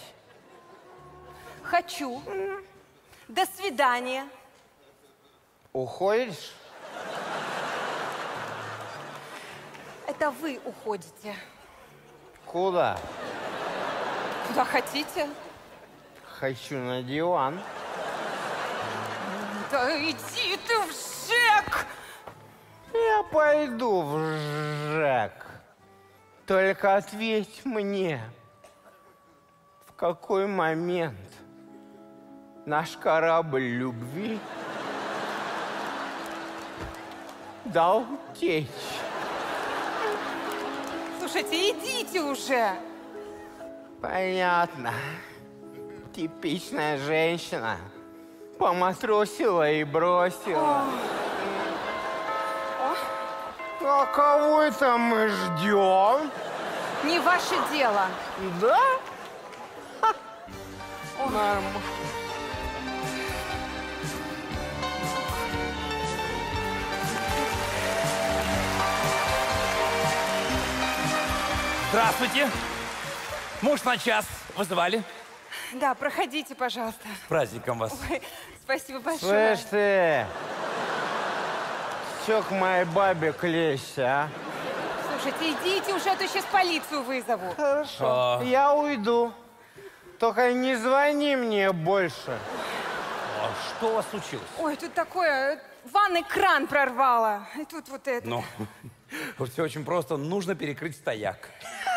Хочу. До свидания. Уходишь? Это вы уходите. Куда? Куда хотите? Хочу на диван. Да иди ты в ЖЭК! Я пойду в ЖЭК. Только ответь мне, в какой момент наш корабль любви дал течь? Слушайте, идите уже. Понятно. Типичная женщина. Поматросила и бросила. А кого это мы ждем? Не ваше дело. Да? Нормально. Здравствуйте. Муж на час. Вызывали? Да, проходите, пожалуйста. С праздником вас. Ой, спасибо большое. Слышь ты, чё к моей бабе клеишься, а? Слушайте, идите уже, а то сейчас полицию вызову. Хорошо. Я уйду. Только не звони мне больше. А что у вас случилось? Ой, тут такое, ванный кран прорвало. И тут вот это. Ну, все очень просто. Нужно перекрыть стояк.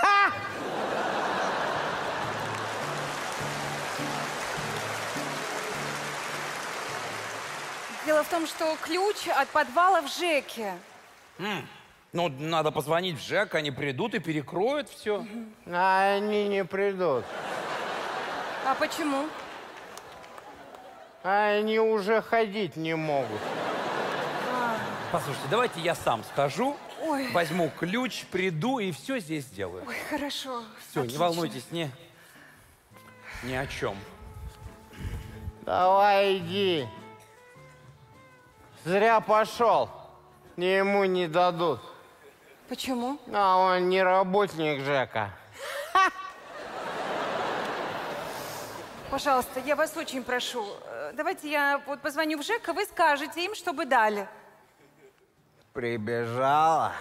Дело в том, что ключ от подвала в ЖЭКе. М, Ну, надо позвонить в ЖЭК, они придут и перекроют все. А они не придут. А почему? А они уже ходить не могут. Послушайте, давайте я сам схожу, Ой. возьму ключ, приду и все здесь сделаю. Ой, хорошо. Все, не Отлично. волнуйтесь ни, ни о чем. Давай иди. Зря пошел. Ему не дадут. Почему? А он не работник ЖЭКа. Пожалуйста, я вас очень прошу. э, Давайте я вот позвоню в ЖЭК, а вы скажете им, чтобы дали. Прибежала.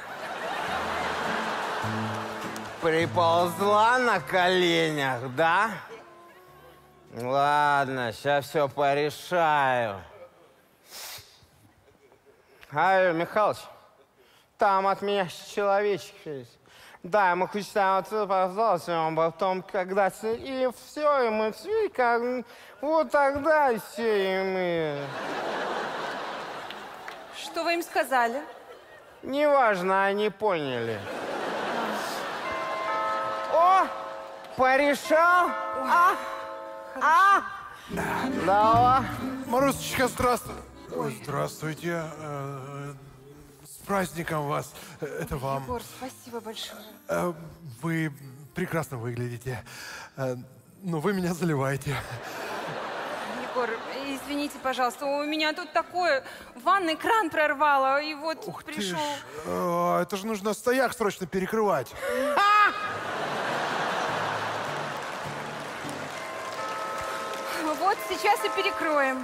Приползла на коленях, да? Ладно, сейчас все порешаю. Алло, Михалыч, там от меня человечек есть. Да, мы ключ там отсюда позвался, он потом когда... И все, и мы все, и как... Вот тогда и все, и мы... Что вы им сказали? Неважно, они поняли. О, порешал? А? А? Давай. Марусечка, здравствуй. Ой, здравствуйте. Э, С праздником вас. Э, Это вам. Егор, спасибо большое. Э, Вы прекрасно выглядите. Э, Но вы меня заливаете. Егор, извините, пожалуйста, у меня тут такое... Ванный кран прорвало, и вот Ух ты пришел... ж. Э, Это же нужно стояк срочно перекрывать. Вот сейчас и перекроем.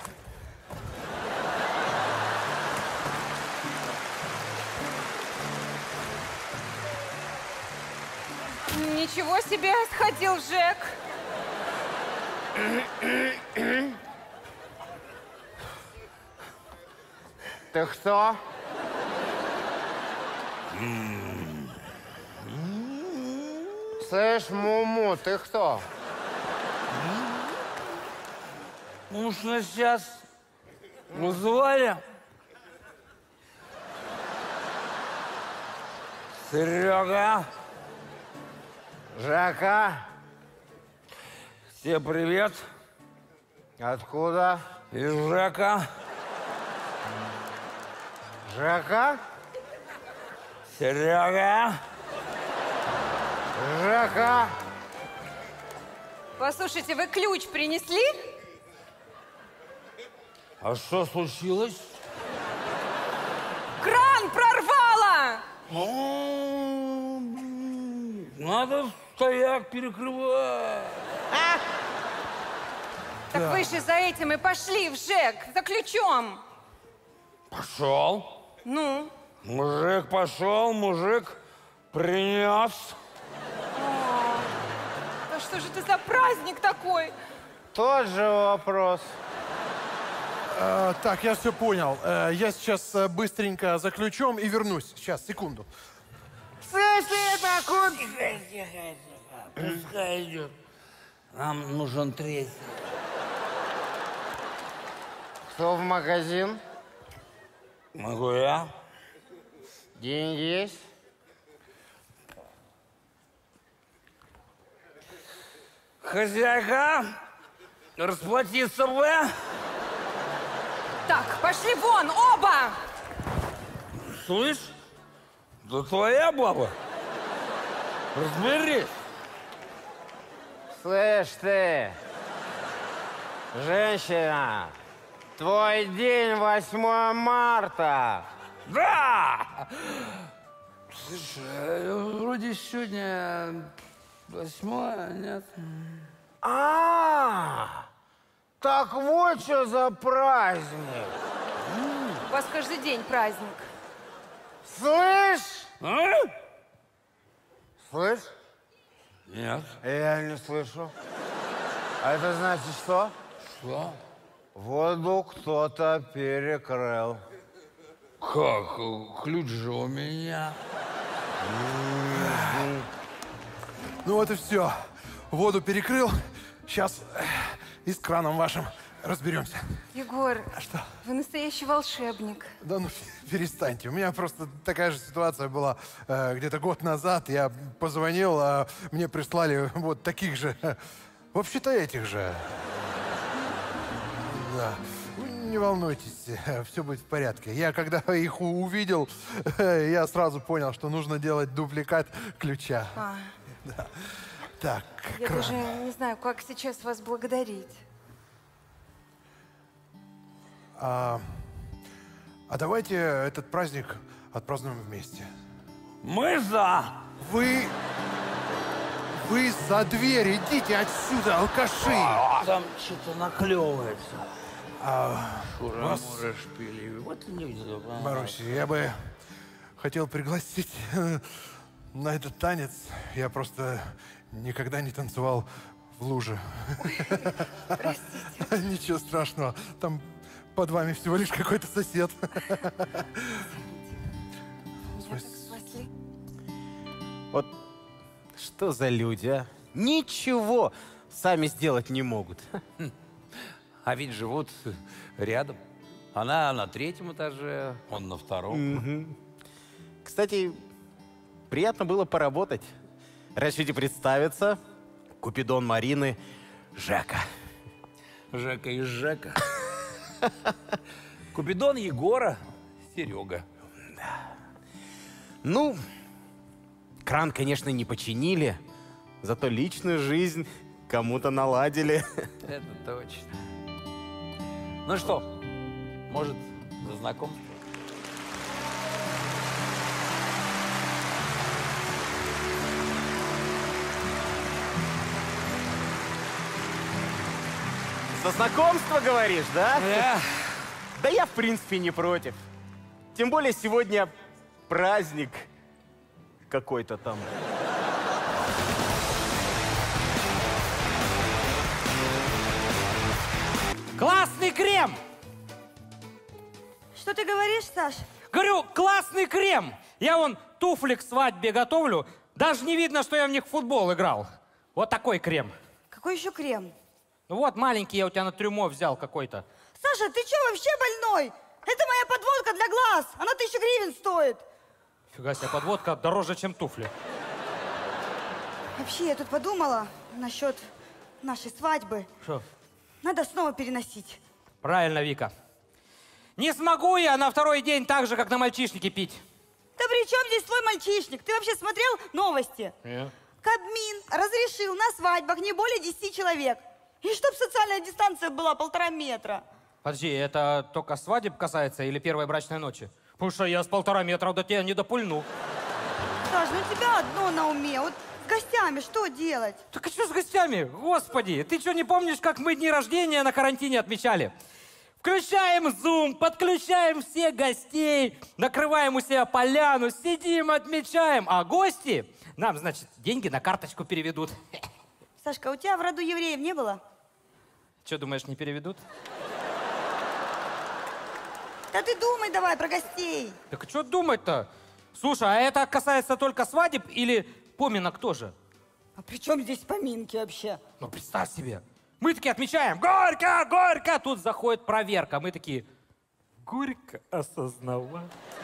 Ничего себе, сходил ЖЭК. Ты кто? Слышь, Муму, ты кто? Муж на час. Вызывали? Серега, Жака? все привет. Откуда? И Жека. Жека? Серега. Жека? Послушайте, вы ключ принесли? А что случилось? Кран прорвало! О, надо стояк перекрывать. Так вы же за этим и пошли в ЖЭК, за ключом. Пошел. Ну? Мужик пошел, мужик принес. Да что же это за праздник такой? Тот же вопрос. Э, так, я все понял. Э, я сейчас э, быстренько за ключом и вернусь. Сейчас, секунду. Пускай идет. Нам нужен третий. Кто в магазин? Могу я? Деньги есть? Хозяйка, расплатиться бы. Так, пошли вон, оба! Слышь, да твоя баба. Разберись. Слышь ты, женщина, твой день восьмое марта. Да! Слушай, а вроде сегодня восьмое, нет? А, так вот что за праздник. У вас каждый день праздник. Слышь? А? Слышь? Нет. Я не слышу. А это значит что? Что? Воду кто-то перекрыл. Как? Ключ же у меня. Ну вот и все. Воду перекрыл. Сейчас и с краном вашим разберемся. Егор, А что? вы настоящий волшебник. Да ну перестаньте. У меня просто такая же ситуация была э, где-то год назад. Я позвонил, а мне прислали вот таких же. Вообще-то этих же. Да. Не волнуйтесь, все будет в порядке. Я когда их у- увидел, я сразу понял, что нужно делать дубликат ключа. А, Да. Так, я кран. даже не знаю, как сейчас вас благодарить. А, а давайте этот праздник отпразднуем вместе. Мы за. Вы... Вы за дверь, идите отсюда, алкаши! А, там что-то наклевывается. А, Шура, вас, мура, шпили. Вот люди. Маруся, я бы хотел пригласить э, на этот танец. Я просто никогда не танцевал в луже. Простите. Ничего страшного. Там под вами всего лишь какой-то сосед. Меня так спасли. Вот что за люди, а? Ничего сами сделать не могут. А ведь живут рядом. Она на третьем этаже, он на втором. Мгм. Кстати, приятно было поработать. Разрешите представиться. Купидон Марины Жека. Жека и Жека. Купидон Егора, Серега. Ну, кран, конечно, не починили, зато личную жизнь кому-то наладили. Это точно. Ну что, может, за знакомство? За знакомство, говоришь, да? Да. Да я, в принципе, не против. Тем более сегодня праздник какой-то там. Классный крем! Что ты говоришь, Саш? Говорю, классный крем! Я вон туфли к свадьбе готовлю. Даже не видно, что я в них в футбол играл. Вот такой крем. Какой еще крем? Ну вот, маленький я у тебя на трюмо взял какой-то. Саша, ты что, вообще больной? Это моя подводка для глаз. Она тысячу гривен стоит. Фига себе, подводка дороже, чем туфли. Вообще, я тут подумала насчет нашей свадьбы. Что? Надо снова переносить. Правильно, Вика. Не смогу я на второй день так же, как на мальчишнике пить. Да при чем здесь твой мальчишник? Ты вообще смотрел новости? Нет. Кабмин разрешил на свадьбах не более десяти человек. И чтоб социальная дистанция была полтора метра. Подожди, это только свадеб касается или первой брачной ночи? Потому что я с полтора метра до тебя не допульну. Саш, ну у тебя одно на уме. Вот с гостями что делать? Так а что с гостями? Господи, ты что, не помнишь, как мы дни рождения на карантине отмечали? Включаем Zoom, подключаем всех гостей, накрываем у себя поляну, сидим, отмечаем. А гости нам, значит, деньги на карточку переведут. Сашка, у тебя в роду евреев не было? Что, думаешь, не переведут? Да ты думай давай про гостей. Так что думать-то? Слушай, а это касается только свадеб или поминок тоже? А при чем здесь поминки вообще? Ну, представь себе. Мы такие отмечаем, горько, горько. Тут заходит проверка. Мы такие, горько осознавать.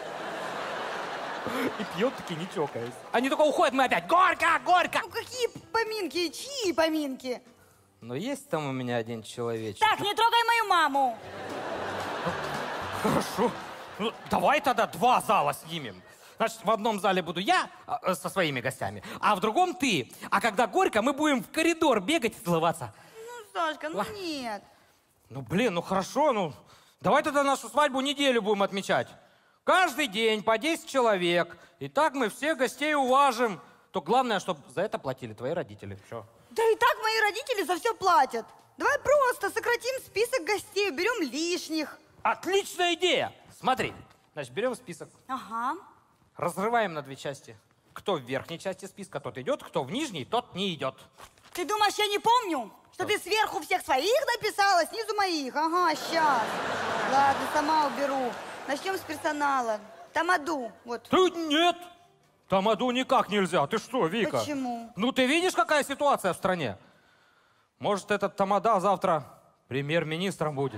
И пьем такие, не чокаясь. Они только уходят, мы опять, горько, горько. Ну какие поминки? Чьи поминки? Но есть там у меня один человечек. Так, не трогай мою маму. Хорошо. Ну, давай тогда два зала снимем. Значит, в одном зале буду я а, со своими гостями, а в другом ты. А когда горько, мы будем в коридор бегать и целоваться. Ну, Сашка, ну Ах. нет. Ну, блин, ну хорошо, ну. Давай тогда нашу свадьбу неделю будем отмечать. Каждый день по десять человек. И так мы всех гостей уважим. То главное, чтобы за это платили твои родители. Все. Да и так мои родители за все платят. Давай просто сократим список гостей, берем лишних. Отличная идея! Смотри, значит, берем список, Ага. разрываем на две части. Кто в верхней части списка, тот идет, кто в нижней, тот не идет. Ты думаешь, я не помню, что ты сверху всех своих написала, снизу моих? Ага, сейчас. Ладно, сама уберу. Начнем с персонала. Тамаду, вот. Ты нет! Тамаду никак нельзя. Ты что, Вика? Почему? Ну, ты видишь, какая ситуация в стране? Может, этот Тамада завтра премьер-министром будет.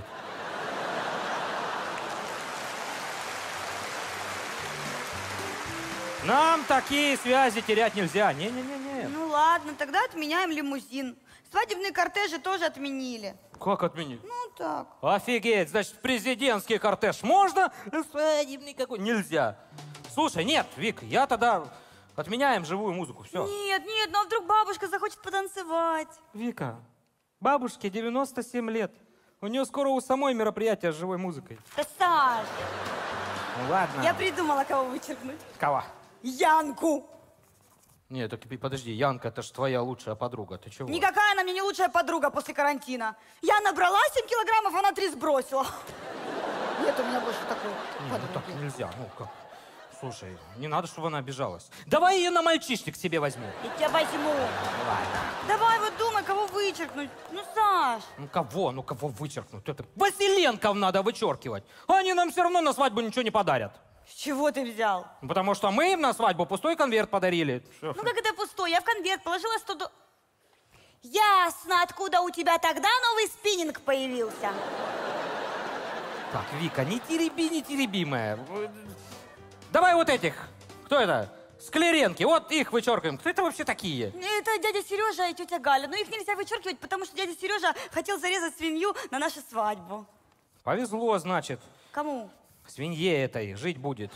Нам такие связи терять нельзя. Не-не-не-не. Ну ладно, тогда отменяем лимузин. Свадебные кортежи тоже отменили. Как отменить? Ну так. Офигеть, значит, президентский кортеж можно, а свадебный какой нельзя. Слушай, нет, Вик, я тогда отменяем живую музыку, все. Нет, нет, ну а вдруг бабушка захочет потанцевать? Вика, бабушке девяносто семь лет. У нее скоро у самой мероприятие с живой музыкой. Да, Саш, Ну ладно. я придумала, кого вычеркнуть. Кого? Янку. Нет, так подожди, Янка, это ж твоя лучшая подруга, ты чего? Никакая она мне не лучшая подруга после карантина. Я набрала семь килограммов, она три сбросила. Нет у меня больше такой Не, ну так подруги. нельзя, ну как? Слушай, не надо, чтобы она обижалась. Давай ее на мальчишник себе возьму. Я тебя возьму. Ладно. Давай вот думай, кого вычеркнуть. Ну, Саш. Ну кого, ну кого вычеркнуть? Это Василенков надо вычеркивать. Они нам все равно на свадьбу ничего не подарят. С чего ты взял? Потому что мы им на свадьбу пустой конверт подарили. Всё. Ну, как это пустой? Я в конверт положила сто до... Ясно, откуда у тебя тогда новый спиннинг появился. Так, Вика, не тереби, не тереби, моя. Давай вот этих. Кто это? Склеренки. Вот их вычеркиваем. Кто это вообще такие? Это дядя Сережа и тетя Галя. Но их нельзя вычеркивать, потому что дядя Сережа хотел зарезать свинью на нашу свадьбу. Повезло, значит. Кому? Свинье этой жить будет.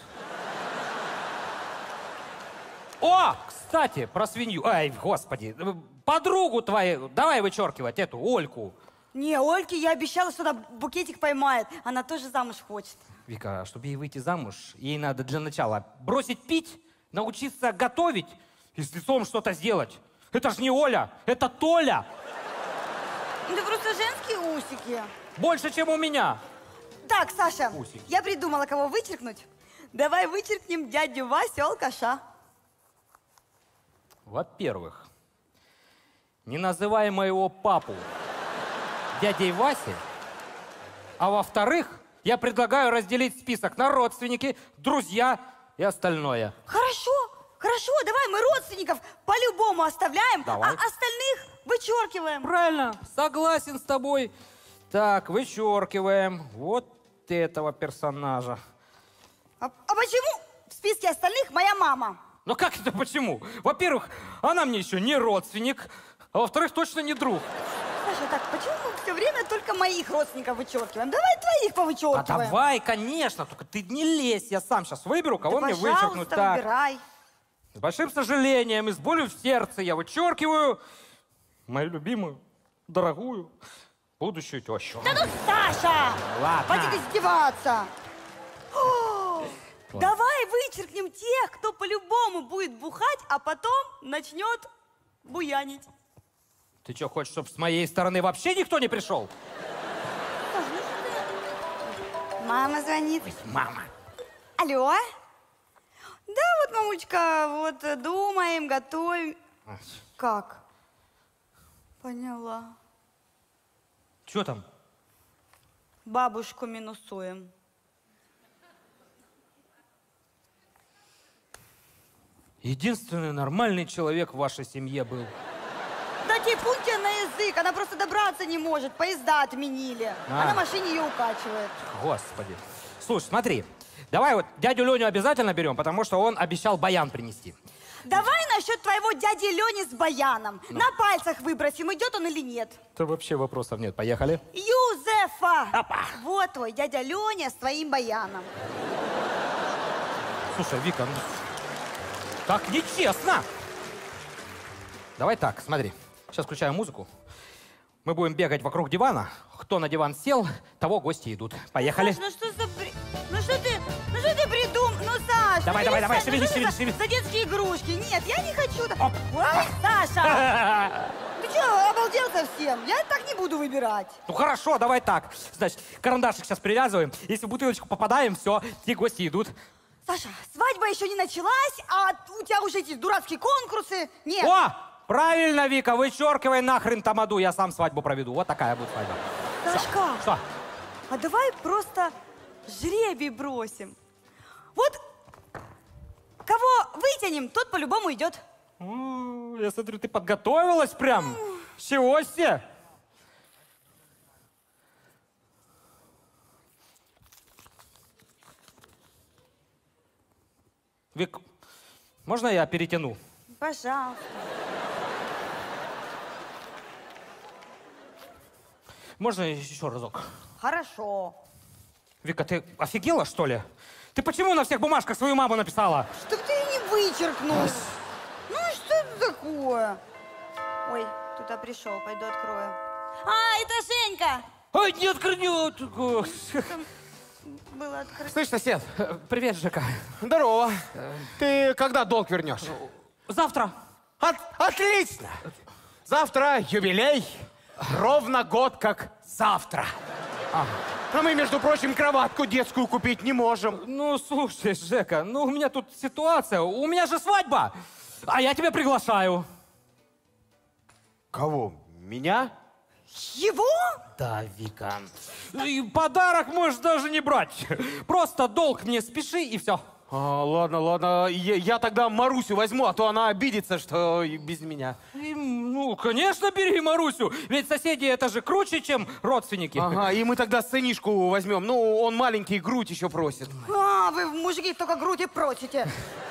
О, кстати, про свинью. Ай, господи. Подругу твою давай вычеркивать, эту, Ольку. Не, Ольке я обещала, что она букетик поймает. Она тоже замуж хочет. Вика, чтобы ей выйти замуж, ей надо для начала бросить пить, научиться готовить и с лицом что-то сделать. Это ж не Оля, это Толя. Это просто женские усики. Больше, чем у меня. Так, Саша, Усики. я придумала, кого вычеркнуть. Давай вычеркнем дядю Васю алкаша. Во-первых, не называй моего папу дядей Васи. А во-вторых, я предлагаю разделить список на родственники, друзья и остальное. Хорошо, хорошо, давай мы родственников по-любому оставляем, Давай. а остальных вычеркиваем. Правильно, согласен с тобой. Так, вычеркиваем вот этого персонажа. А, а почему в списке остальных моя мама? Ну как это почему? Во-первых, она мне еще не родственник, а во-вторых, точно не друг. Саша, так, почему мы все время только моих родственников вычеркиваем? Давай твоих А повычеркиваем. давай, конечно, только ты не лезь, я сам сейчас выберу, кого Да, мне вычеркнуть. пожалуйста, Так. выбирай. С большим сожалением и с болью в сердце я вычеркиваю мою любимую, дорогую, будущую тещу. Да ну, Саша! Ладно. Хватит издеваться. О, давай вычеркнем тех, кто по-любому будет бухать, а потом начнет буянить. Ты что, хочешь, чтобы с моей стороны вообще никто не пришел? Мама звонит. Ой, мама. Алло? Да, вот, мамулечка, вот э, думаем, готовим. Как? Поняла. Что там? Бабушку минусуем. Единственный нормальный человек в вашей семье был. Да типун тебе на язык, она просто добраться не может, поезда отменили. А. А на машине ее укачивает. Господи. Слушай, смотри, давай вот дядю Леню обязательно берем, потому что он обещал баян принести. Давай насчет твоего дяди Лени с баяном. Ну. На пальцах выбросим, идет он или нет. Да вообще вопросов нет. Поехали. Юзефа! Опа. Вот твой дядя Леня с твоим баяном. Слушай, Вика, ну, так нечестно. Давай так, смотри. Сейчас включаем музыку. Мы будем бегать вокруг дивана. Кто на диван сел, того гости идут. Поехали. Саш, ну что за бри... Ну что ты... Ну что ты придумал? Ну, Саш, Давай, ну, давай, давай, Саш, ну шевелись, что это шевелись, за- За детские игрушки. Нет, я не хочу. Оп. Ой, Саша! Ты что, обалдел совсем? Я так не буду выбирать. Ну хорошо, давай так. Значит, карандашик сейчас привязываем. Если в бутылочку попадаем, все, те гости идут. Саша, свадьба еще не началась, а у тебя уже эти дурацкие конкурсы. Нет. О! Правильно, Вика, вычеркивай нахрен тамаду, я сам свадьбу проведу. Вот такая будет свадьба. Сашка, Что? а давай просто жребий бросим. Вот кого вытянем, тот по-любому идет. О, я смотрю, ты подготовилась прям. Чего себе? Вик, можно я перетяну? Пожалуйста. Можно еще разок? Хорошо. Вика, ты офигела, что ли? Ты почему на всех бумажках свою маму написала? Чтоб ты ее не вычеркнул. Ну что это такое? Ой, кто-то пришел, пойду открою. А, это Женька. Ой, не открывай. Было открыто. Слышь, сосед, Привет, Жека. здорово. Ты когда долг вернешь? Завтра. От- отлично! Завтра юбилей. Ровно год как завтра. А мы, между прочим, кроватку детскую купить не можем. Ну, слушай, Жека, ну у меня тут ситуация. У меня же свадьба. А я тебя приглашаю. Кого? Меня? Его? Да, Вика. И подарок можешь даже не брать. Просто долг мне спеши и все. А, ладно, ладно. Я, я тогда Марусю возьму, а то она обидится, что и без меня. И, ну, конечно, бери Марусю. Ведь соседи это же круче, чем родственники. Ага, и мы тогда сынишку возьмем. Ну, он маленький, грудь еще просит. А, вы, мужики, только грудь и просите.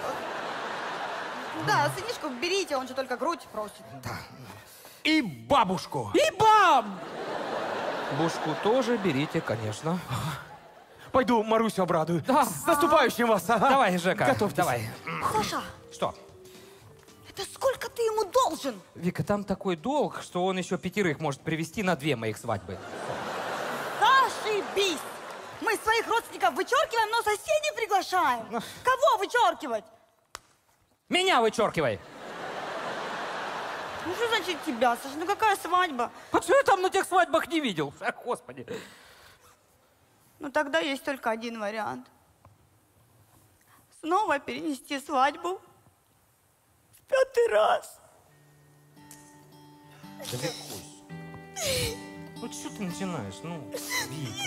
Да, сынишку берите, он же только грудь просит. И бабушку. И бам! Бушку тоже берите, конечно. Пойду Марусю обрадую. Да. С наступающим вас. Ага. Давай, Жека, Готовьтесь. давай. Саша, Что? это сколько ты ему должен? Вика, там такой долг, что он еще пятерых может привести на две моих свадьбы. Зашибись! Мы своих родственников вычеркиваем, но соседей приглашаем. Кого вычеркивать? Меня вычеркивай. Ну что значит тебя, Саша? Ну какая свадьба? А что я там на тех свадьбах не видел? Ах, Господи. Ну тогда есть только один вариант. Снова перенести свадьбу в пятый раз. Да, Викусь. Вот что ты начинаешь? Ну, Вика.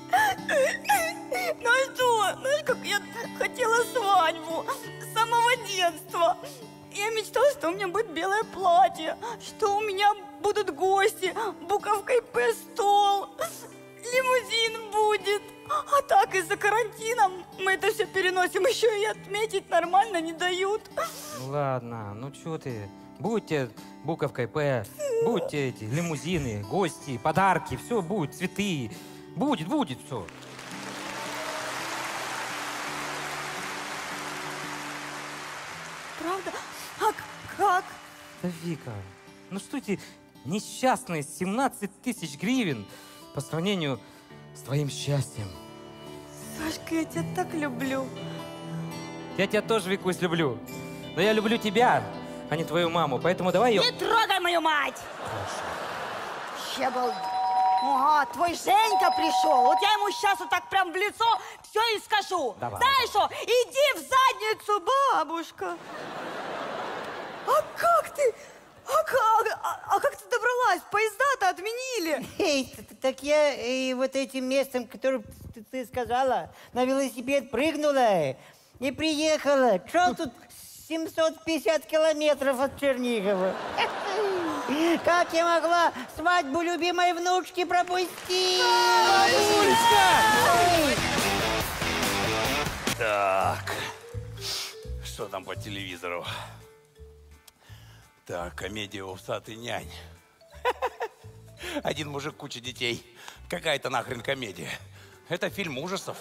Ну а что? Знаешь, как я хотела свадьбу с самого детства. Я мечтала, что у меня будет белое платье, что у меня будут гости, буковкой П стол, лимузин будет. А так из-за карантина мы это все переносим, еще и отметить нормально не дают. Ну ладно, ну что ты? Будьте буковкой П. Будут эти лимузины, гости, подарки, все будет, цветы. Будет, будет все. Правда? А как? Да, Вика, ну что эти несчастные семнадцать тысяч гривен по сравнению с твоим счастьем? Сашка, я тебя так люблю. Я тебя тоже, Викусь, люблю. Но я люблю тебя, а не твою маму. Поэтому давай ее... Не трогай мою мать! Вообще был... Ага, твой Женька пришел. Вот я ему сейчас вот так прям в лицо все и скажу. Давай. Знаешь что? Иди в задницу, бабушка. А как ты? А как, а, а как ты добралась? Поезда-то отменили. Эй, так я э, вот этим местом, которое ты, ты сказала, на велосипед прыгнула и приехала. Шел тут семьсот пятьдесят километров от Чернигова. Как я могла свадьбу любимой внучки пропустить? Так, что там по телевизору? Так, комедия «Усатый нянь». Один мужик, куча детей. Какая-то нахрен комедия. Это фильм ужасов.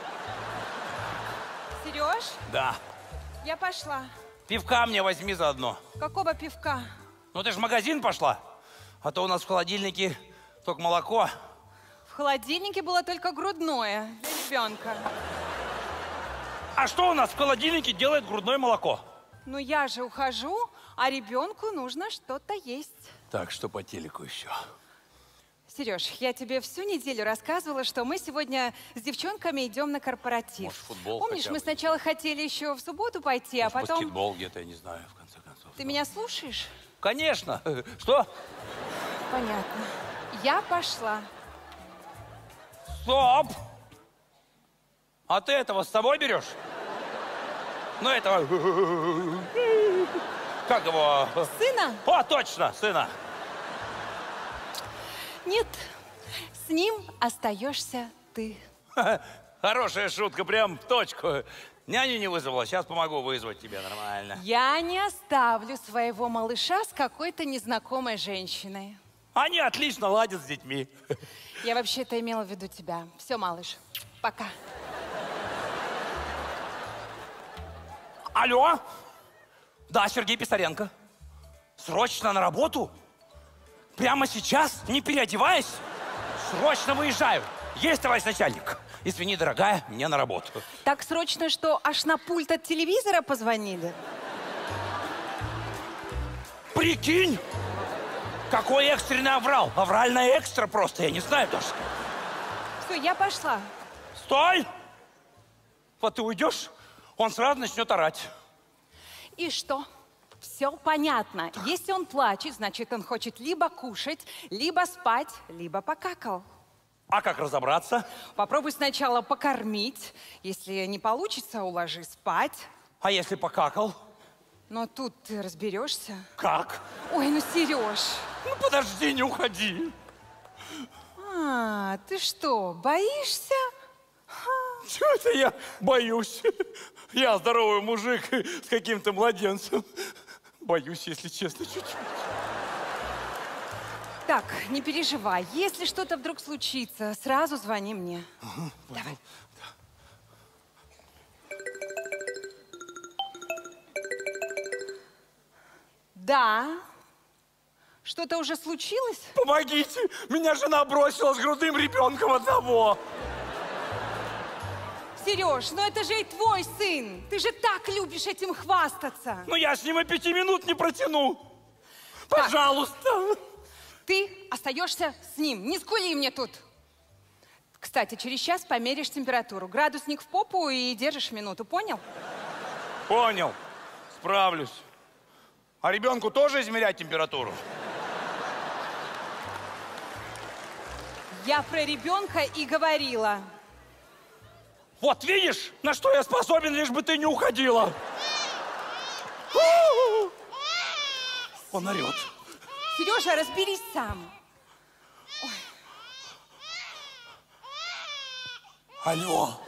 Сереж, Да. я пошла. Пивка мне возьми заодно. Какого пивка? Ну ты ж в магазин пошла. А то у нас в холодильнике только молоко. В холодильнике было только грудное для ребенка. А что у нас в холодильнике делает грудное молоко? Ну я же ухожу, а ребенку нужно что-то есть. Так, что по телеку еще? Сереж, я тебе всю неделю рассказывала, что мы сегодня с девчонками идем на корпоратив. Может, футбол Помнишь, хотя мы бы? сначала хотели еще в субботу пойти, Может, а потом... баскетбол где-то, я не знаю, в конце концов. Ты меня слушаешь? Конечно. Что? Понятно. Я пошла. Стоп! А ты этого с собой берешь? Ну, этого... Как его? Сына? О, точно, сына. Нет, с ним остаешься ты. Хорошая шутка, прям в точку. Няню не вызвала, сейчас помогу вызвать тебе нормально. Я не оставлю своего малыша с какой-то незнакомой женщиной. Они отлично ладят с детьми. Я вообще-то имела в виду тебя. Все, малыш, пока. Алло? Да, Сергей Писаренко. Срочно на работу? Прямо сейчас, не переодеваясь? Срочно выезжаю. Есть, товарищ начальник. Извини, дорогая, мне на работу. Так срочно, что аж на пульт от телевизора позвонили? Прикинь! Какой экстренный аврал. Авральная экстра просто, я не знаю даже. Все, я пошла. Стой! Вот ты уйдешь, он сразу начнет орать. И что? Все понятно. Если он плачет, значит, он хочет либо кушать, либо спать, либо покакал. А как разобраться? Попробуй сначала покормить. Если не получится, уложи спать. А если покакал? Но тут ты разберешься. Как? Ой, ну, Сереж. Ну, подожди, не уходи. А, ты что, боишься? Чего это я боюсь? Я здоровый мужик с каким-то младенцем. Боюсь, если честно, чуть-чуть. Так, не переживай. Если что-то вдруг случится, сразу звони мне. Ага, давай. Да. Что-то уже случилось? Помогите! Меня жена бросила с грудным ребенком одного. Сереж, ну это же и твой сын. Ты же так любишь этим хвастаться. Ну я с ним и пяти минут не протяну. Пожалуйста. Так, ты остаешься с ним. Не скули мне тут. Кстати, через час померишь температуру. Градусник в попу и держишь минуту. Понял? Понял. Справлюсь. А ребенку тоже измерять температуру? Я про ребенка и говорила. Вот видишь, на что я способен, лишь бы ты не уходила. Он орет. Сережа, разберись сам. Ой. Алло.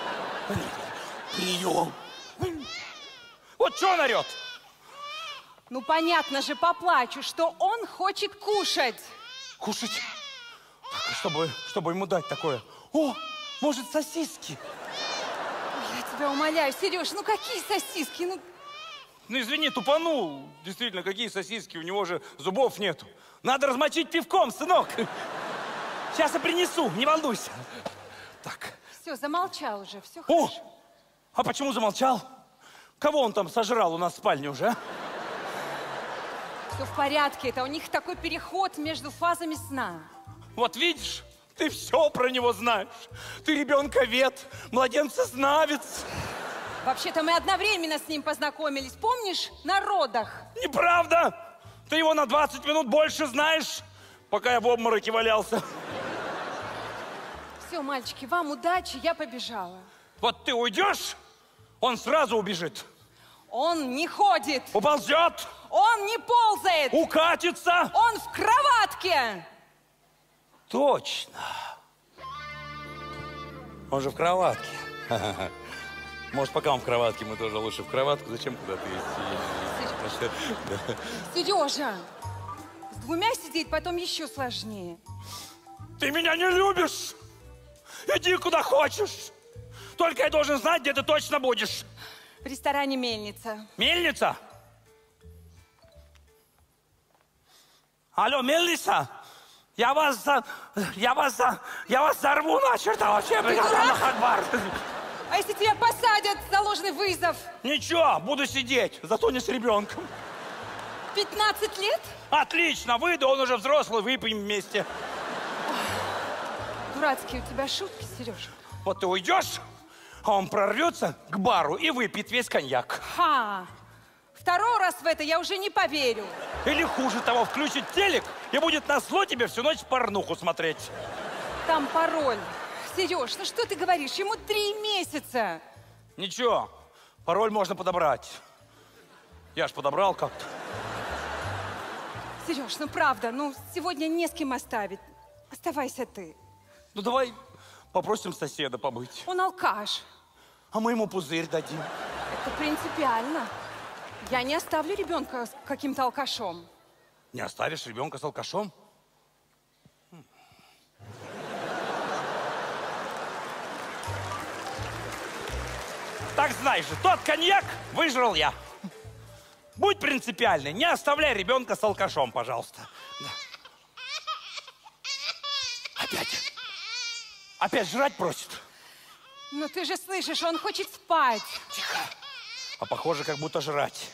Прием. Вот что он орет? Ну, понятно же, поплачу, что он хочет кушать. Кушать? Так, а чтобы, чтобы ему дать такое? О, может, сосиски? Я тебя умоляю, Сереж, ну какие сосиски? Ну, Ну, извини, тупанул. Действительно, какие сосиски? У него же зубов нету. Надо размочить пивком, сынок. Сейчас я принесу, не волнуйся. Так. все, замолчал уже, все О, хорошо. а почему замолчал? Кого он там сожрал у нас в спальне уже, а? Все в порядке, это у них такой переход между фазами сна. Вот видишь, ты все про него знаешь. Ты ребенковед, младенцезнавец. Вообще-то мы одновременно с ним познакомились, помнишь, на родах. Неправда! Ты его на двадцать минут больше знаешь, пока я в обмороке валялся. Все, мальчики, вам удачи, я побежала. Вот ты уйдешь, он сразу убежит. Он не ходит. Уползет. Он не ползает. Укатится. Он в кроватке. Точно. Он же в кроватке. Может, пока он в кроватке, мы тоже лучше в кроватку. Зачем куда-то идти? Сережа, с двумя сидеть потом еще сложнее. Ты меня не любишь. Иди куда хочешь. Только я должен знать, где ты точно будешь. В ресторане «Мельница». Мельница? Алло, мельница? Я вас за... Я вас за... Я вас взорву начерта вообще. А если тебя посадят за ложный вызов? Ничего, буду сидеть, зато не с ребенком. пятнадцать лет? Отлично, выйду, он уже взрослый, выпьем вместе. Дурацкие у тебя шутки, Сережа. Вот ты уйдешь, а он прорвется к бару и выпьет весь коньяк. Ха! Второй раз в это я уже не поверю. Или хуже того, включит телек и будет назло тебе всю ночь порнуху смотреть. Там пароль. Сереж, ну что ты говоришь? Ему три месяца. Ничего, пароль можно подобрать. Я ж подобрал как-то. Сереж, ну правда, ну сегодня не с кем оставить. Оставайся ты. Ну давай попросим соседа побыть. Он алкаш. А мы ему пузырь дадим. Это принципиально. Я не оставлю ребенка с каким-то алкашом. Не оставишь ребенка с алкашом? Хм. Так знай же, тот коньяк выжрал я. Будь принципиальный, не оставляй ребенка с алкашом, пожалуйста. Да. Опять. Опять жрать просит. Ну ты же слышишь, он хочет спать. Тихо. А похоже, как будто жрать.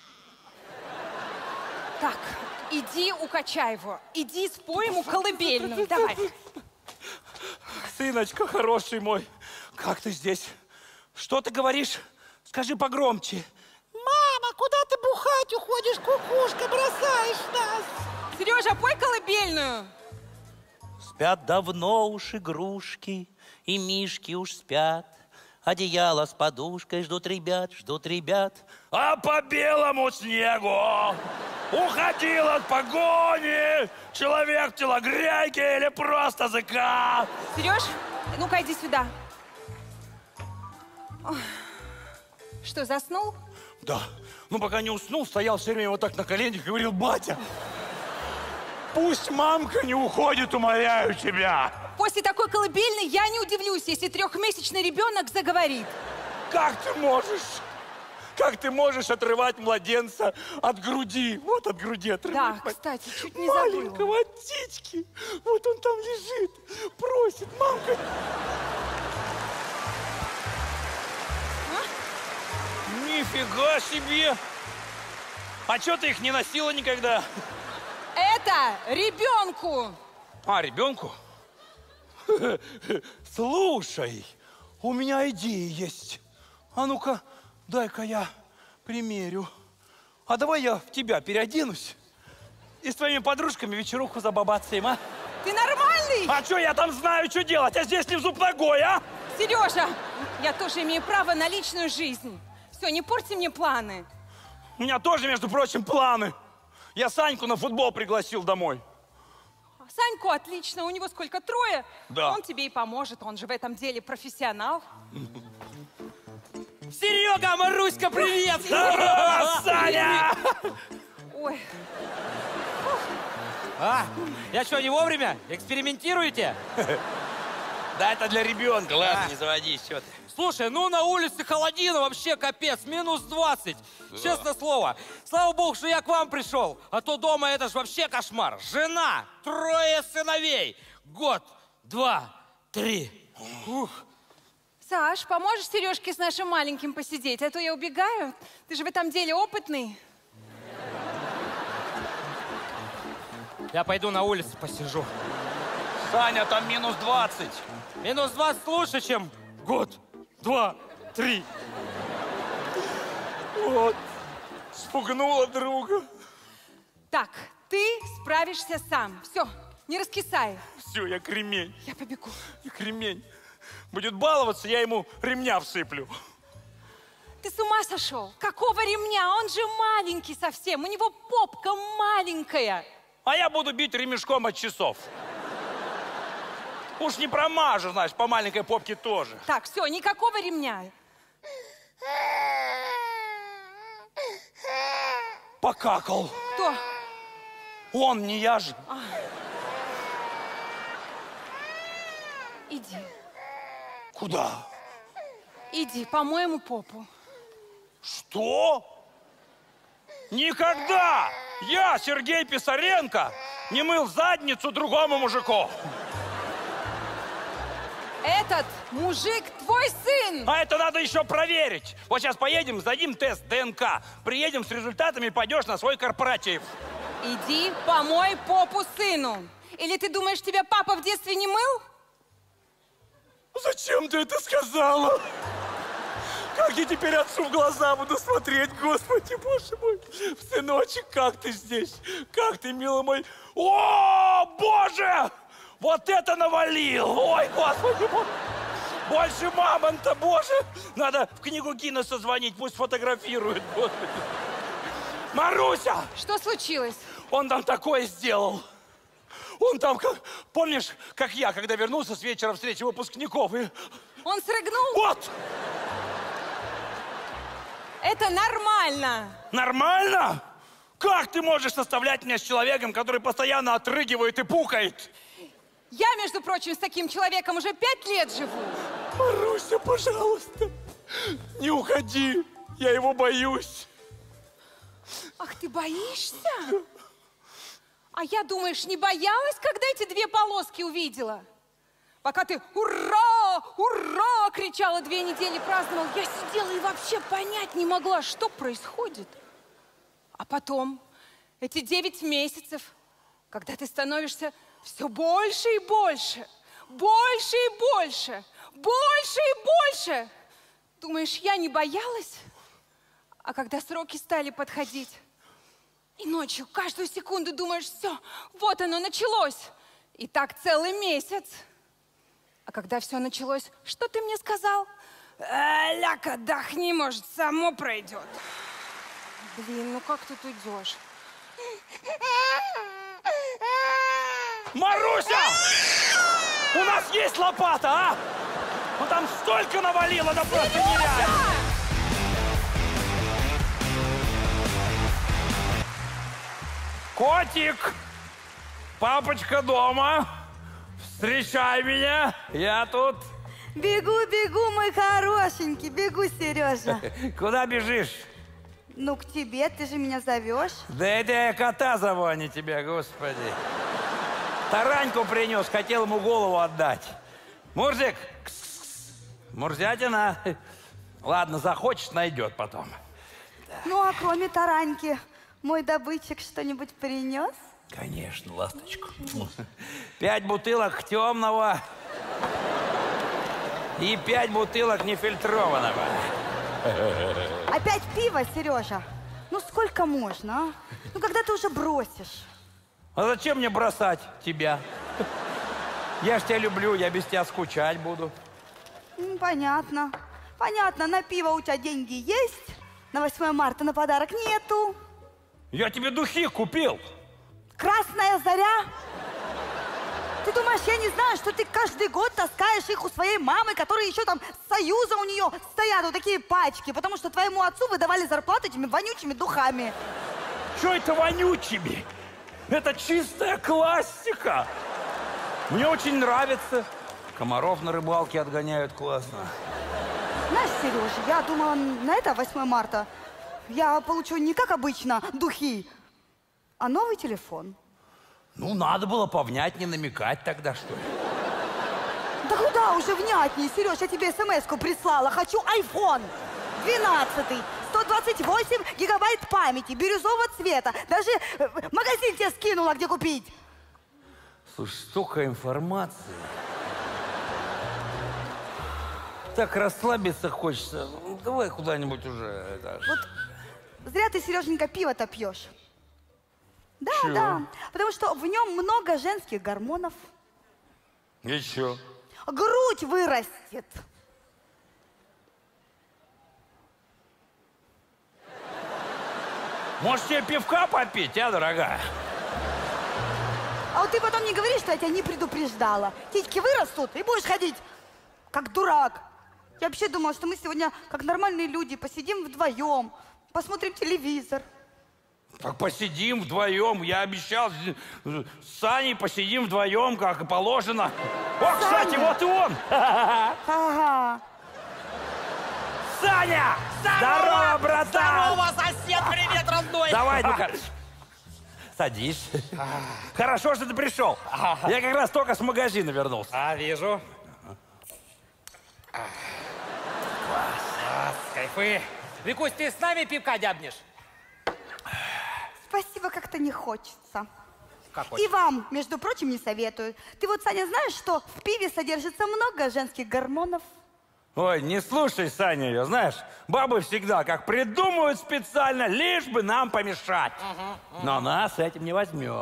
Так, иди укачай его. Иди спой ему колыбельную. Давай. Сыночка хороший мой, как ты здесь? Что ты говоришь? Скажи погромче. Мама, куда ты бухать уходишь, кукушка, бросаешь нас? Сережа, пой колыбельную. Спят давно уж игрушки, и мишки уж спят. Одеяло с подушкой ждут ребят, ждут ребят. А по белому снегу уходил от погони человек в телогрейке или просто ЗК. Сереж, ну-ка иди сюда. Ой. Что, заснул? Да, ну пока не уснул, стоял все время вот так на коленях и говорил: батя, пусть мамка не уходит, умоляю тебя. После такой колыбельной я не удивлюсь, если трехмесячный ребенок заговорит. Как ты можешь? Как ты можешь отрывать младенца от груди? Вот от груди отрывать. Да, кстати, чуть не забыла. Маленького от птички. Вот он там лежит, просит, мамка. А? Нифига себе! А что ты их не носила никогда? Это ребенку! А, ребенку? Слушай, у меня идея есть. А ну-ка, дай-ка я примерю. А давай я в тебя переоденусь и с твоими подружками вечеруху забабацаем, а? Ты нормальный? А что я там знаю, что делать? А здесь не в зуб ногой, а? Сережа, я тоже имею право на личную жизнь. Все, не порти мне планы. У меня тоже, между прочим, планы. Я Саньку на футбол пригласил домой. Саньку отлично, у него сколько, трое? Да. Он тебе и поможет, он же в этом деле профессионал. Серега, Маруська, привет! Здорово, Саня! Ой. А, я что, не вовремя? Экспериментируете? Да, это для ребенка, ладно, А. не заводись, что ты. Слушай, ну на улице холодина, вообще капец, минус двадцать. Честное слово. Слава богу, что я к вам пришел. А то дома это ж вообще кошмар. Жена, трое сыновей. Год, два, три. Ух. Саш, поможешь Сережке с нашим маленьким посидеть? А то я убегаю. Ты же в этом деле опытный. Я пойду на улице посижу. Саня, там минус двадцать. Минус двадцать лучше, чем год, два, три. Вот. Спугнула друга. Так, ты справишься сам. Все, не раскисай. Все, я кремень. Я побегу. Я кремень. Будет баловаться, я ему ремня всыплю. Ты с ума сошел? Какого ремня? Он же маленький совсем. У него попка маленькая. А я буду бить ремешком от часов. Уж не промажу, знаешь, по маленькой попке тоже. Так, все, никакого ремня. Покакал. Кто? Он, не я же. А. Иди. Куда? Иди, помой ему попу. Что? Никогда я, Сергей Писаренко, не мыл задницу другому мужику. Этот мужик твой сын. А это надо еще проверить. Вот сейчас поедем, сдадим тест ДНК. Приедем с результатами, пойдешь на свой корпоратив. Иди, помой попу сыну. Или ты думаешь, тебя папа в детстве не мыл? Зачем ты это сказала? Как я теперь отцу в глаза буду смотреть, Господи, Боже мой. Сыночек, как ты здесь? Как ты, милый мой? О, Боже! Вот это навалил! Ой, Господи, Боже! Больше мамонта, Боже! Надо в книгу Гиннесса звонить, пусть фотографирует, Господи. Маруся! Что случилось? Он там такое сделал. Он там, как, помнишь, как я, когда вернулся с вечера встречи выпускников, и... Он срыгнул? Вот! Это нормально. Нормально? Как ты можешь составлять меня с человеком, который постоянно отрыгивает и пукает? Я, между прочим, с таким человеком уже пять лет живу. Маруся, пожалуйста, не уходи. Я его боюсь. Ах, ты боишься? А я, думаешь, не боялась, когда эти две полоски увидела? Пока ты «Ура! Ура!» кричала две недели, праздновал, я сидела и вообще понять не могла, что происходит. А потом, эти девять месяцев, когда ты становишься все больше и больше, больше и больше, больше и больше. Думаешь, я не боялась? А когда сроки стали подходить, и ночью каждую секунду думаешь, все, вот оно началось. И так целый месяц. А когда все началось, что ты мне сказал? «Э, ляг, отдохни, может, само пройдет. Блин, ну как ты тут идешь? Маруся! У нас есть лопата, а? Ну там столько навалило, да просто нереально. Котик, папочка дома. Встречай меня, я тут. Бегу, бегу, мой хорошенький, бегу, Сережа. Куда бежишь? Ну, к тебе, ты же меня зовешь. Да это я кота зову, а не тебя, Господи. Тараньку принес, хотел ему голову отдать. Мурзик, Мурзятина. Ладно, захочешь, найдет потом. Ну, а кроме тараньки, мой добытчик что-нибудь принес? Конечно, ласточку. Пять бутылок темного и пять бутылок нефильтрованного. Опять пиво, Сережа? Ну, сколько можно, а? Ну, когда ты уже бросишь? А зачем мне бросать тебя? Я ж тебя люблю, я без тебя скучать буду. Ну, понятно. Понятно, на пиво у тебя деньги есть, на восьмое марта на подарок нету. Я тебе духи купил. Красная заря? Ты думаешь, я не знаю, что ты каждый год таскаешь их у своей мамы, которые еще там с Союза у нее стоят, вот такие пачки, потому что твоему отцу выдавали зарплату этими вонючими духами. что это вонючими? Это чистая классика. Мне очень нравится. Комаров на рыбалке отгоняют классно. Знаешь, Сереж, я думала, на это восьмое марта я получу не как обычно духи, а новый телефон. Ну, надо было повнятнее намекать тогда, что ли. Да куда уже внятнее, Сереж, я тебе смс-ку прислала. Хочу айфон двенадцатый, сто двадцать восемь гигабайт памяти, бирюзового цвета. Даже э, магазин тебе скинула, где купить. Слушай, столько информации. Так расслабиться хочется. Ну, давай куда-нибудь уже. Это... Вот зря ты, Сереженька, пиво-то пьешь. Да, Чего? да, потому что в нем много женских гормонов. И чё? Грудь вырастет. Может, тебе пивка попить, а, дорогая? А вот ты потом не говори, что я тебя не предупреждала. Титьки вырастут, и будешь ходить как дурак. Я вообще думала, что мы сегодня, как нормальные люди, посидим вдвоем, посмотрим телевизор. Так посидим вдвоем. Я обещал с Саней посидим вдвоем, как и положено. О, кстати, Саня! вот и он. Ага. Саня! Здорово, братан! Здорово, сосед! Привет, родной! Давай, ну-ка. Садись. Хорошо, что ты пришел. Я как раз только с магазина вернулся. А, вижу. Класс. Класс, кайфы. Викусь, ты с нами пивка дябнешь? Спасибо, как-то не хочется. Как И хочешь? вам, между прочим, не советую. Ты вот, Саня, знаешь, что в пиве содержится много женских гормонов? Ой, не слушай, Саня, ее, знаешь, бабы всегда как придумывают специально, лишь бы нам помешать. Но нас этим не возьмем.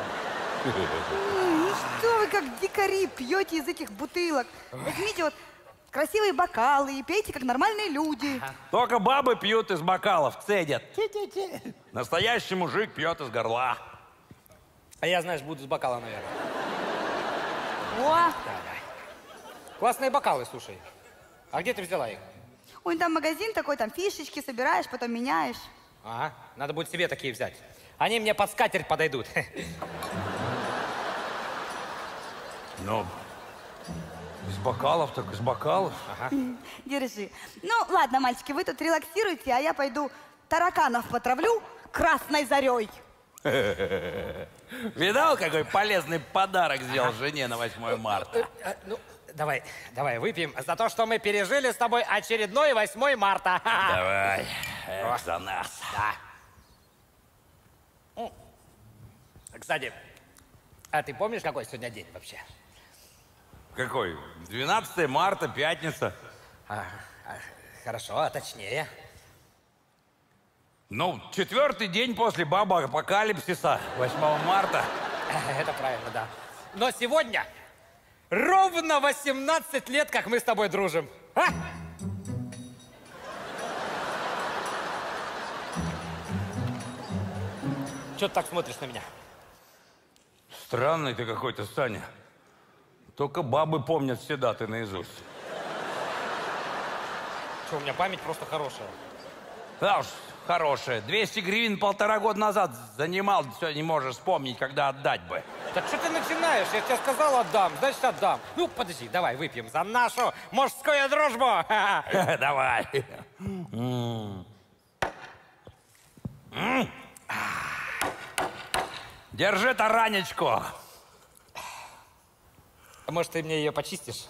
Ну что вы, как дикари, пьете из этих бутылок? Возьмите вот красивые бокалы и пейте, как нормальные люди. Только бабы пьют из бокалов, цедят. Настоящий мужик пьет из горла. А я, знаешь, буду с бокала, наверное. О, Классные бокалы, слушай. А где ты взяла их? ой, там магазин такой, там фишечки собираешь, потом меняешь. Ага, надо будет себе такие взять. Они мне под скатерть подойдут. Ну, из бокалов так из бокалов. Ага. Держи. Ну, ладно, мальчики, вы тут релаксируйте, а я пойду тараканов потравлю красной зарей. Видал, какой полезный подарок сделал жене на восьмое марта? Ну, давай, давай, выпьем за то, что мы пережили с тобой очередной восьмое марта. Давай, эх, за нас. Да. Кстати, а ты помнишь, какой сегодня день вообще? Какой? двенадцатое марта, пятница. А, а, хорошо, а точнее? Ну, четвертый день после баба апокалипсиса, восьмого марта. Это правильно, да. Но сегодня ровно восемнадцать лет, как мы с тобой дружим. А? Чего ты так смотришь на меня? Странный ты какой-то, Саня. Только бабы помнят все даты наизусть. Что, у меня память просто хорошая. Да уж, хорошая. двести гривен полтора года назад занимал, все не можешь вспомнить, когда отдать бы. Так что ты начинаешь? Я тебе сказал, отдам, значит, отдам. Ну, подожди, давай выпьем за нашу мужскую дружбу. Давай. М. М. Держи таранечку. А может, ты мне ее почистишь?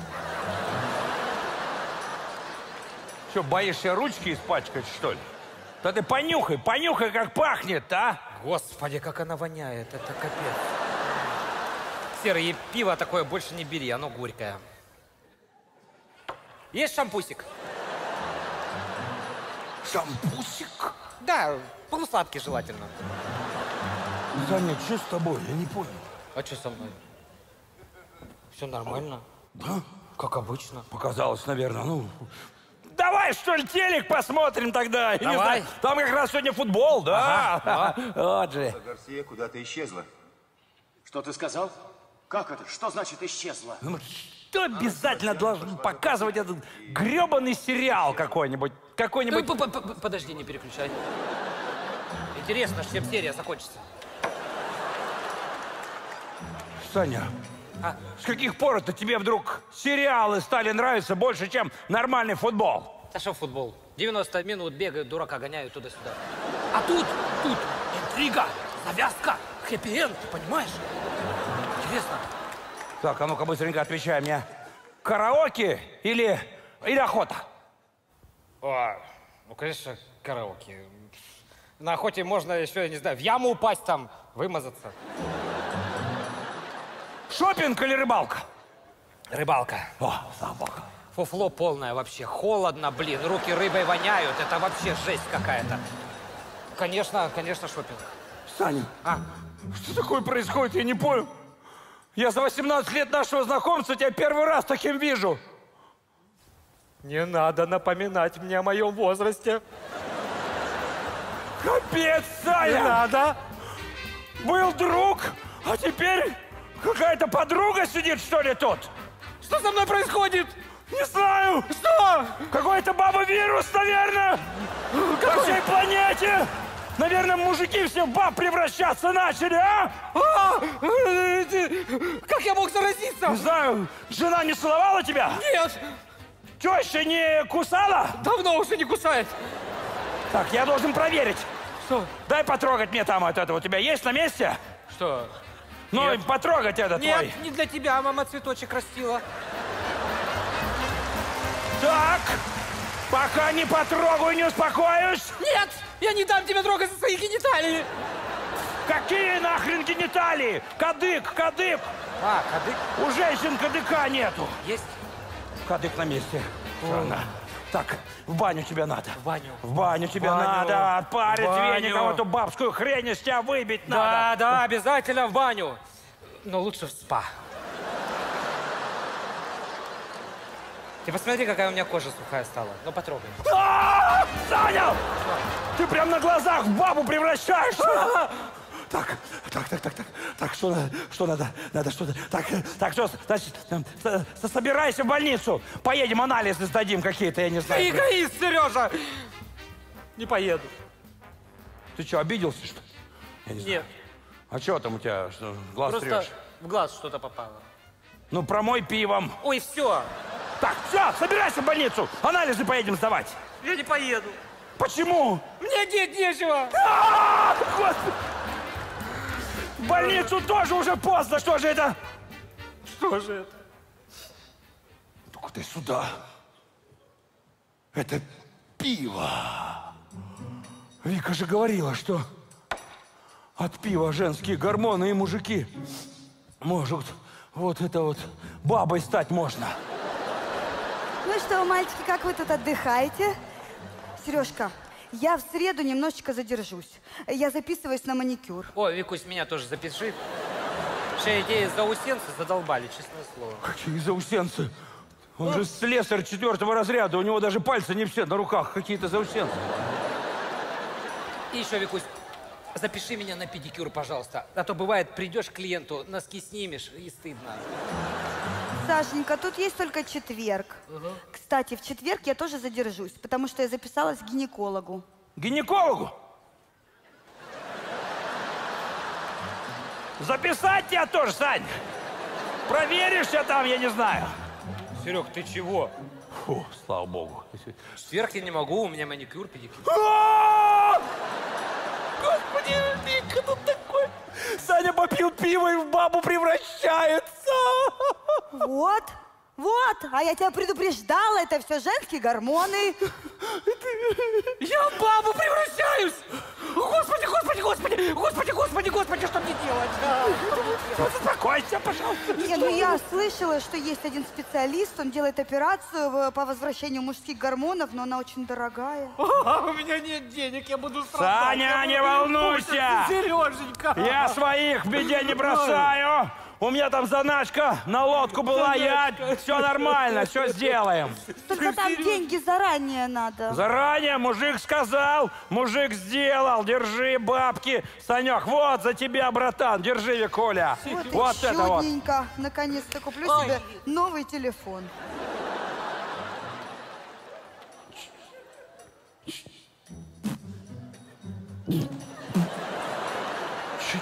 Что, боишься ручки испачкать, что ли? Да ты понюхай, понюхай, как пахнет, а? Господи, как она воняет, это капец. Серый, и пиво такое больше не бери, оно горькое. Есть шампусик? Шампусик? Да, полусладкий желательно. Саня, что с тобой? Я не понял. А что со мной? Все нормально. Да? Как обычно. Показалось, наверное, ну... Давай, что ли, телек посмотрим тогда. Я не Давай. знаю, там как раз сегодня футбол, да? Ага, Вот же. Гарсия куда-то исчезла. Что ты сказал? Как это? Что значит исчезла? Ну, что обязательно должен показывать этот гребаный сериал какой-нибудь? Какой-нибудь... Подожди, не переключай. Интересно, чем серия закончится. Саня, а? С каких пор это тебе вдруг сериалы стали нравиться больше, чем нормальный футбол? Да что футбол? девяносто минут бегают, дурака гоняют туда-сюда. А тут, тут интрига, завязка, хэппи-энд, понимаешь? Интересно. Так, а ну-ка быстренько отвечай мне. Караоке или, или охота? О, ну, конечно, караоке. На охоте можно еще, я не знаю, в яму упасть там, вымазаться. Шопинг или рыбалка? Рыбалка. О, слава богу. Фуфло полное вообще. Холодно, блин. Руки рыбой воняют. Это вообще жесть какая-то. Конечно, конечно, шопинг. Саня, а? Что такое происходит? Я не понял. Я за восемнадцать лет нашего знакомства тебя первый раз таким вижу. Не надо напоминать мне о моем возрасте. Капец, Саня! Не надо. Был друг, а теперь какая-то подруга сидит, что ли, тут? Что со мной происходит? Не знаю. Что? Какой-то баба-вирус, наверное. Какой? По всей планете. Наверное, мужики все в баб превращаться начали, а? а? Как я мог заразиться? Не знаю. Жена не целовала тебя? Нет. Теща не кусала? Давно уже не кусает. Так, я должен проверить. Что? Дай потрогать мне там вот это. У тебя есть на месте? Что? Ну, Нет. потрогать это Нет, твой. не для тебя, мама цветочек растила. Так, пока не потрогаю, не успокоюсь. Нет, я не дам тебе трогать за свои гениталии. Какие нахрен гениталии? Кадык, кадык. А, кадык? У женщин кадыка нету. Есть? Кадык на месте. Странно. Так, в баню тебя надо. В баню. В баню тебя баню. надо. Отпарить баню. веником эту бабскую хрень из тебя выбить да, надо. Да, да, обязательно в баню. Но лучше в спа. Ты посмотри, какая у меня кожа сухая стала. Ну, потрогай. А-а-а! Саня! Ты прям на глазах в бабу превращаешься! Так, так, так, так, так, так, что надо, что надо, надо, что-то, так, так, что, значит, собирайся в больницу, поедем, анализы сдадим какие-то, я не знаю. Ты эгоист, Сережа! Не поеду. Ты что, обиделся, что ли? Я не знаю. Нет. А что там у тебя, что, глаз Просто трешь? в глаз что-то попало. Ну, промой пивом. Ой, все. Так, все, собирайся в больницу, анализы поедем сдавать. Я не поеду. Почему? Мне деть нечего. А-а-а! Господи! В больницу тоже уже поздно, что же это? Что же это? Ну-ка ты сюда. Это пиво. Вика же говорила, что от пива женские гормоны и мужики могут вот это вот бабой стать можно. Ну что, мальчики, как вы тут отдыхаете? Сережка, я в среду немножечко задержусь. Я записываюсь на маникюр. О, Викусь, меня тоже запиши. Все эти заусенцы задолбали, честное слово. Какие заусенцы? Он же слесарь четвертого разряда, у него даже пальцы не все на руках, какие-то заусенцы. И еще, Викусь, запиши меня на педикюр, пожалуйста. А то бывает, придешь к клиенту, носки снимешь, и стыдно. Сашенька, тут есть только четверг. Угу. Кстати, в четверг я тоже задержусь, потому что я записалась к гинекологу. Гинекологу? Записать тебя тоже, Сань? Проверишься там, я не знаю. Серег, ты чего? Фу, слава богу. В четверг я не могу, у меня маникюр, педикюр. Господи, Вика, ну такой... Саня попил пиво и в бабу превращается. Вот, вот, а я тебя предупреждала, это все женские гормоны. Я в бабу превращаюсь! Господи, господи, господи, господи, господи, господи, что мне делать? А, что мне делать? Успокойся, пожалуйста. Не, ну я слышала, что есть один специалист, он делает операцию в- по возвращению мужских гормонов, но она очень дорогая. А, у меня нет денег, я буду страдать. Саня, не волнуйся! Сереженька! Я своих в беде не бросаю! У меня там заначка на лодку была, я... Все нормально, все сделаем. Только там деньги заранее надо. Заранее мужик сказал, мужик сделал. Держи бабки. Санек, вот за тебя, братан. Держи, Викуля. Вот, Вот и это вот. чудненько. Наконец-то куплю Ой. себе новый телефон.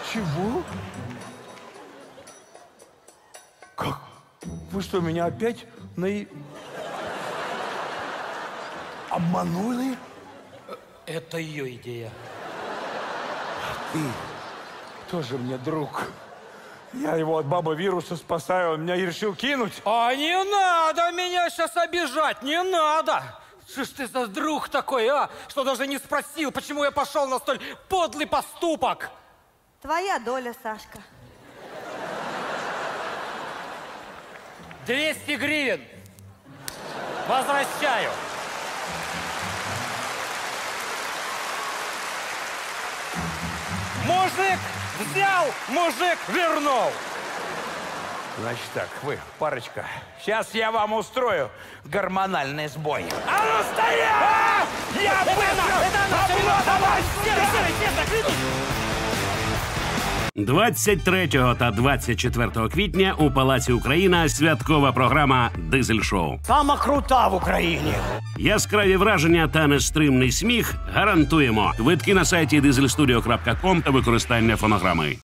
Чего? Как? Вы что, меня опять на... обманули? Это ее идея. Ты тоже мне друг. Я его от баба-вируса спасаю, он меня и решил кинуть. А не надо меня сейчас обижать, не надо! Что ж ты за друг такой, а? Что даже не спросил, почему я пошел на столь подлый поступок? Твоя доля, Сашка. двести гривен. Возвращаю. Мужик взял, мужик вернул. Значит так, вы, парочка, сейчас я вам устрою гормональный сбой. А ну стоять! А! Я быстро! двадцять третього та двадцять четвертого квітня у Палаці Україна святкова програма «Дизель-шоу». Сама крута в Україні. Яскраві враження та нестримний сміх гарантуємо. Квитки на сайті дизель студіо крапка ком та використання фонограми.